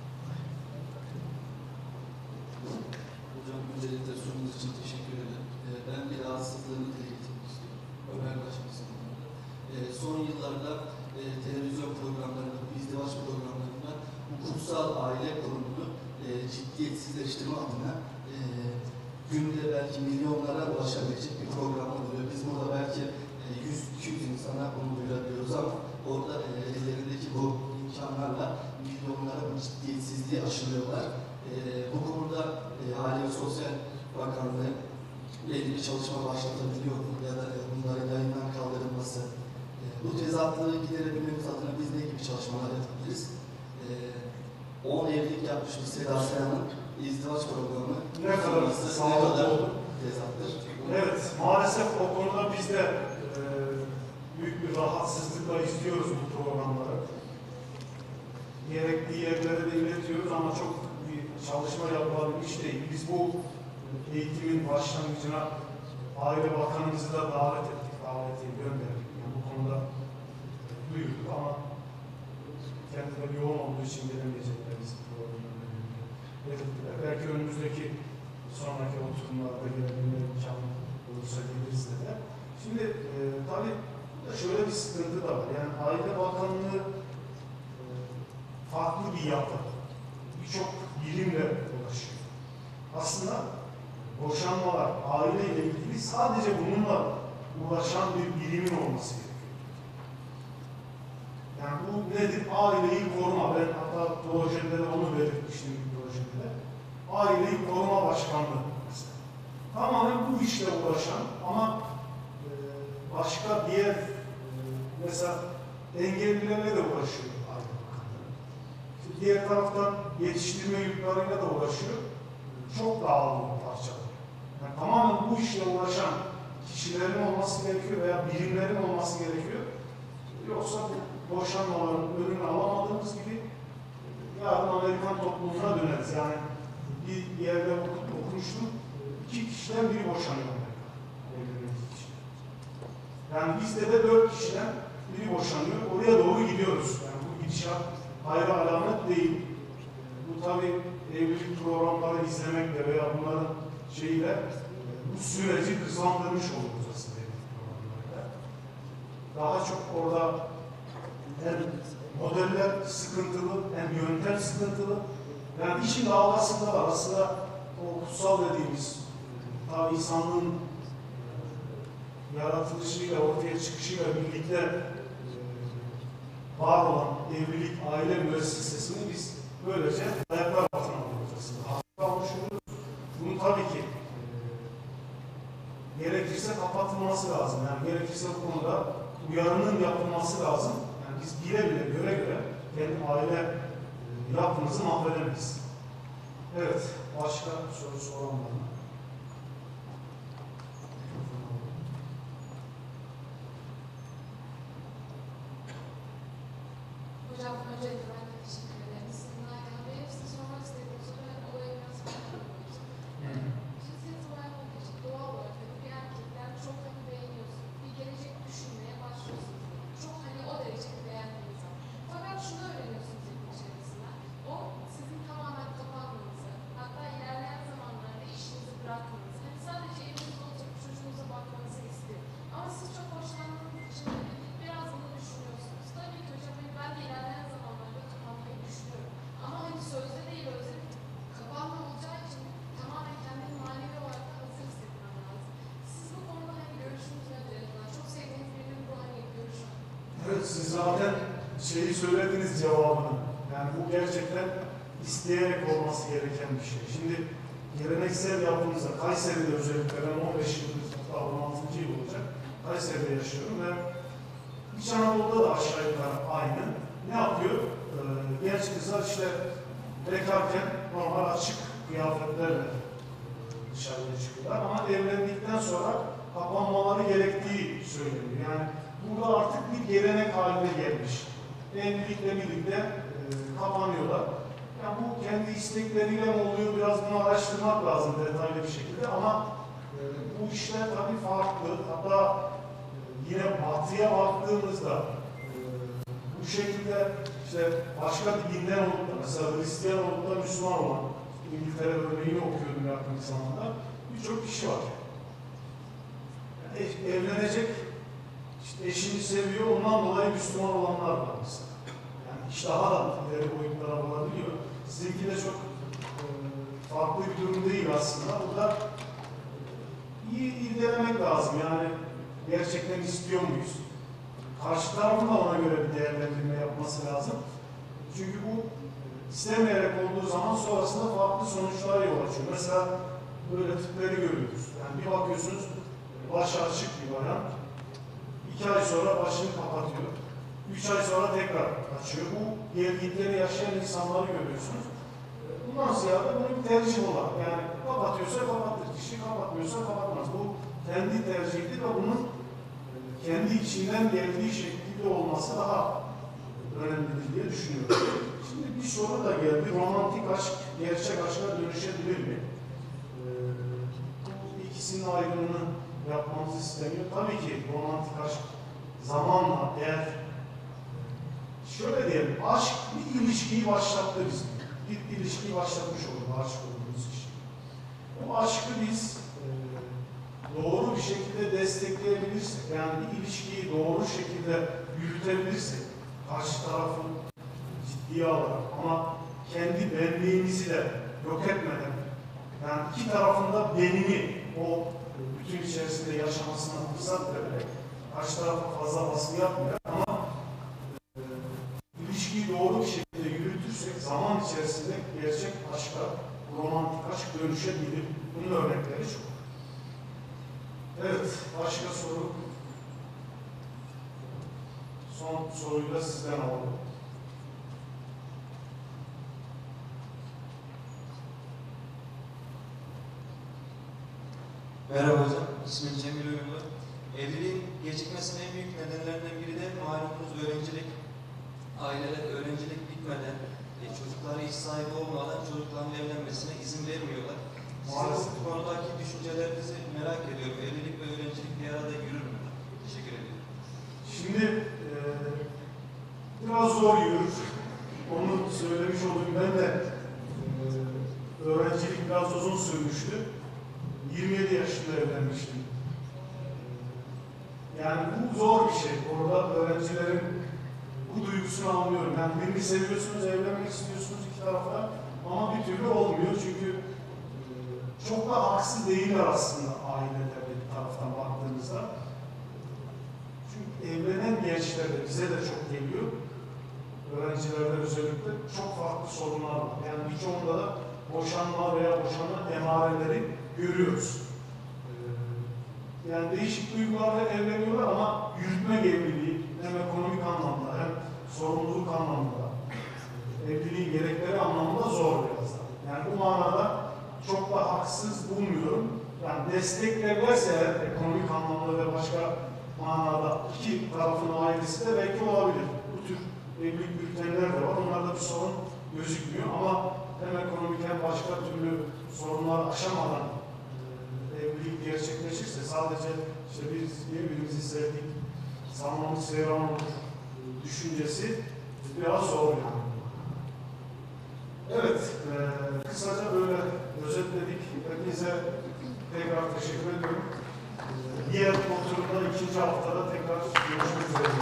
Hocam öncelikle sorunuz için teşekkür ederim. Ben bir rahatsızlığını dile getirmek istiyorum. Ömer Başkanı'nın. Son yıllarda televizyon programlarında, bu izdivaç programlarında bu kutsal aile kurumunu ciddiyetsizleştirme adına günde belki milyonlara ulaşabilecek bir program oluyor. Biz burada belki 100-200 insana bunu duyurabiliyoruz ama orada ellerindeki bu imkanlarla milyonlara bu ciddiyetsizliği aşılıyorlar. Bu konuda Aile ve Sosyal Bakanlığı belli bir çalışma başlatabiliyor mu? Ya da bunların yayından kaldırılması. Bu tezatlığı giderebilmemiz adına biz ne gibi çalışmalar yapabiliriz? 10 evlilik yapmış bir Seda Sayan'ın izdivaç programı Ne kadar sağlıklı olur? Tezattır. Evet, maalesef o konuda biz de büyük bir rahatsızlıkla izliyoruz bu programları. Gerektiği yerlere de iletiyoruz ama çok bir çalışma yapılabilmiş değil. Biz bu eğitimin başlangıcına Aile Bakanımızı da davet ettik, davetiye gönderdik. Yani bu konuda duyurduk ama kendileri yoğun olduğu için gelemeyeceklerimiz belirttiler. Belki önümüzdeki sonraki oturumlarda gelebilme imkanı olursa geliriz de. Şimdi tabii şöyle bir sıkıntı da var. Yani Aile Bakanlığı farklı bir yapı. Birçok birimle uğraşıyor. Aslında boşanmalar, aileyle ilgili sadece bununla uğraşan bir birimin olması gerekiyor. Yani bu nedir? Aileyi koruma. Ben hatta projede de onu belirtmiştim bir projede. Aileyi koruma başkanlığı mesela. tamamen bu işle uğraşan ama başka diğer mesela engellilerle de uğraşıyor aile bakanları. Diğer taraftan yetiştirme yurtlarıyla da uğraşıyor. Çok dağılıyor parçalar. Yani tamamen bu işle uğraşan kişilerin olması gerekiyor veya birimlerin olması gerekiyor. Yoksa bu boşanmaların önünü alamadığımız gibi yarın Amerikan toplumuna döneriz. Yani bir yerde okumuştum, 2 kişiden biri boşanıyor Amerika. Yani bizde de 4 kişiden biri boşanıyor. Oraya doğru gidiyoruz. Yani bu gidişat hayra alamet değil. Bu tabii evlilik programları izlemekle veya bunların şeyiyle bu süreci hızlandırmış oluruz aslında evlilik programlarıyla. Daha çok orada hem modeller sıkıntılı hem yöntem sıkıntılı. Yani işin dalgasında var. Aslında o kutsal dediğimiz ta insanlığın yaratılışıyla, ortaya çıkışıyla birlikte var olan evlilik, aile müessesesini biz böylece ayaklar altına alıyoruz aslında. Hafif almış oluyoruz. Bunu tabii ki gerekirse kapatılması lazım. Yani gerekirse bu konuda uyarının yapılması lazım. Yani biz bile bile, göre göre kendi aile yapımızı mahvedemeyiz. Evet, başka sorusu olan var mı? Hocam öncelikle ben de teşekkür ederim. Sizin Ayhan Bey, size sormak istediğim soru ben olaya biraz farklı bakıyorsun. Cinsiyet olay olduğu için doğal olarak bir erkekten çok hani beğeniyorsun. Bir gelecek düşünmeye başlıyorsun. Çok hani o derece beğendiğin insan. Fakat şunu öğreniyorsunuz ilk içerisinden. O sizin tamamen kapanmanızı, hatta ilerleyen zamanlarda işinizi bırakmanızı, hani sadece evinizde olacak çocuğunuza bakmanızı istiyor. Ama siz çok hoşlandığınız için biraz bunu düşünüyorsunuz. Tabii ki hocam ben de ilerleyen zamanlarda kapanmayı düşünüyorum. Ama hani sözde değil özlem kapanma olacağı için tamamen kendimi manevi olarak da hazır hissetmem lazım. Siz bu konuda hani görüşünüz nedir? Çok sevdiğiniz birinin bu hani görüşü. Evet, siz zaten şeyi söylediniz cevabını. Yani bu gerçekten isteyerek olması gereken bir şey. Şimdi geleneksel yapımızda, Kayseri'de özellikle ben 15 yıldır, hatta 16. yıl olacak, Kayseri'de yaşıyorum ve İç Anadolu'da da aşağı yukarı aynı. Ne yapıyor? Genç kızlar işte bekarken normal açık kıyafetlerle dışarıya çıkıyorlar ama evlendikten sonra kapanmaları gerektiği söyleniyor. Yani burada artık bir gelenek haline gelmiş. Evlilikle birlikte kapanıyorlar. Yani bu kendi istekleriyle mi oluyor? Biraz bunu araştırmak lazım detaylı bir şekilde ama bu işler tabii farklı. Hatta yine batıya baktığımızda bu şekilde işte başka bir dinden olup da mesela Hristiyan olup da Müslüman olan İngiltere örneğini okuyordum yakın zamanda birçok kişi var. Yani evlenecek, işte eşini seviyor, ondan dolayı Müslüman olanlar var mesela. Yani iş daha da ileri boyutlara varabiliyor. Sizinki de çok farklı bir durum değil aslında. Burada iyi irdelemek lazım yani. Gerçekten istiyor muyuz? Karşı tarafın da ona göre bir değerlendirme yapması lazım. Çünkü bu istemeyerek olduğu zaman sonrasında farklı sonuçlara yol açıyor. Mesela böyle tipleri görüyoruz. Yani bir bakıyorsunuz başı açık bir bayan, 2 ay sonra başını kapatıyor. 3 ay sonra tekrar açıyor. Bu gerginlikleri yaşayan insanları görüyorsunuz. Bundan ziyade bunu bir tercih olarak yani kapatıyorsa kapatır kişi, kapatmıyorsa kapatmaz. Bu kendi tercihidir ve bunun kendi içinden geldiği şekilde olması daha önemlidir diye düşünüyorum. Şimdi bir soru da geldi. Romantik aşk, gerçek aşka dönüşebilir mi? Bu ikisinin ayrımını yapmamızı isteniyor. Tabii ki romantik aşk zamanla eğer şöyle diyelim, aşk bir ilişkiyi başlattı bizim. Bir ilişkiyi başlatmış olur aşık olduğumuz kişi. Bu aşkı biz doğru bir şekilde destekleyebilirsek, yani bir ilişkiyi doğru şekilde yürütebilirsek, karşı tarafın ciddiye alarak ama kendi benliğimizi de yok etmeden, yani iki tarafında benini o bütün içerisinde yaşamasına fırsat vererek, karşı tarafa fazla baskı yapmayarak ama ilişkiyi doğru bir şekilde yürütürsek zaman içerisinde gerçek aşka, romantik aşk dönüşebilir. Bunun örnekleri çok. Evet, başka soru? Son soruyu da sizden alalım. Merhaba hocam, ismim Cemil Uyumlu. Evliliğin gecikmesinin en büyük nedenlerinden biri de malumunuz öğrencilik. Aileler öğrencilik bitmeden, çocukları iş sahibi olmadan çocukların evlenmesine izin vermiyorlar. Sizin bu konudaki düşüncelerinizi merak ediyorum. Evlilik ve öğrencilik bir arada yürür mü? Teşekkür ediyorum. Şimdi biraz zor yürür. Onu söylemiş oldum. Ben de öğrencilik biraz uzun sürmüştü. 27 yaşında evlenmiştim. Yani bu zor bir şey. Orada öğrencilerin bu duygusunu anlıyorum. Yani birini seviyorsunuz, evlenmek istiyorsunuz iki tarafta ama bir türlü olmuyor. Çünkü çok da haksız değiller aslında aileler bir taraftan baktığınızda. Çünkü evlenen gençlerde bize de çok geliyor. Öğrencilerde özellikle çok farklı sorunlar var. Yani birçoğunda da boşanma veya boşanma emareleri görüyoruz. Yani değişik duygularla evleniyorlar ama yürütme evliliği hem ekonomik anlamda hem sorumluluk anlamında, evliliğin gerekleri anlamında zor biraz da. Yani bu manada çok da haksız bulmuyorum. Yani desteklerlerse eğer ekonomik anlamda ve başka manada iki tarafın ailesi de belki olabilir. Bu tür evlilik bültenler de var. Onlarda bir sorun gözükmüyor ama hem ekonomik hem başka türlü sorunlar aşamadan evlilik gerçekleşirse sadece işte biz birbirimizi sevdik, sanmamız seyranlık düşüncesi biraz zor yani. Evet, kısaca böyle özetledik. Hepinize tekrar teşekkür ediyorum. Diğer oturumda ikinci haftada tekrar görüşmek üzere.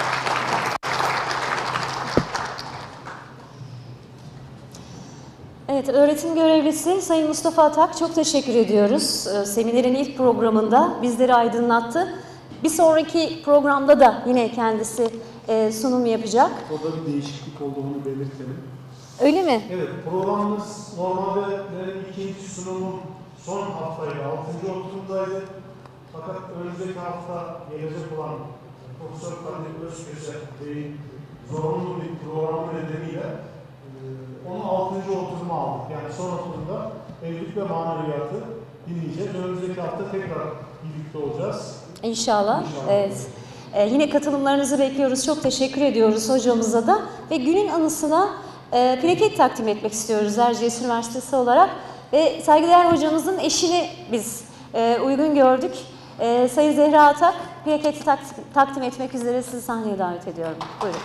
Evet, öğretim görevlisi Sayın Mustafa Atak, çok teşekkür ediyoruz. Seminerin ilk programında bizleri aydınlattı. Bir sonraki programda da yine kendisi sunum yapacak. Orada bir değişiklik olduğunu belirtelim. Öyle mi? Evet, programımız normalde ikinci sunumun son haftaydı, 6. oturumdaydı. Fakat önümüzdeki hafta gelecek olan Profesör Kadir Özköse Bey'in zorunlu bir programı nedeniyle onun 6. oturuma aldık. Yani son oturumda evlilik ve maneviyatı dinleyeceğiz. Önümüzdeki hafta tekrar birlikte olacağız. İnşallah. Evet. Yine katılımlarınızı bekliyoruz. Çok teşekkür ediyoruz hocamıza da. Ve günün anısına plaket takdim etmek istiyoruz Erciyes Üniversitesi olarak. Ve saygıdeğer hocamızın eşini biz uygun gördük. Sayın Zehra Atak, plaketi takdim etmek üzere sizi sahneye davet ediyorum. Buyurun.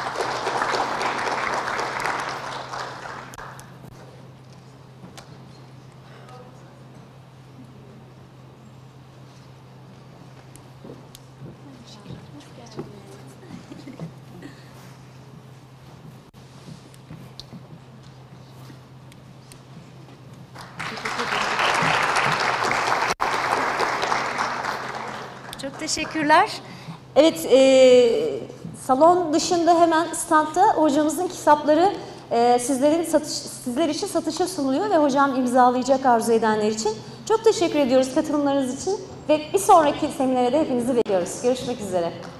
Çok teşekkürler. Evet, salon dışında hemen standta hocamızın kitapları sizler için satışa sunuluyor ve hocam imzalayacak arzu edenler için. Çok teşekkür ediyoruz katılımlarınız için ve bir sonraki seminere de hepinizi bekliyoruz. Görüşmek üzere.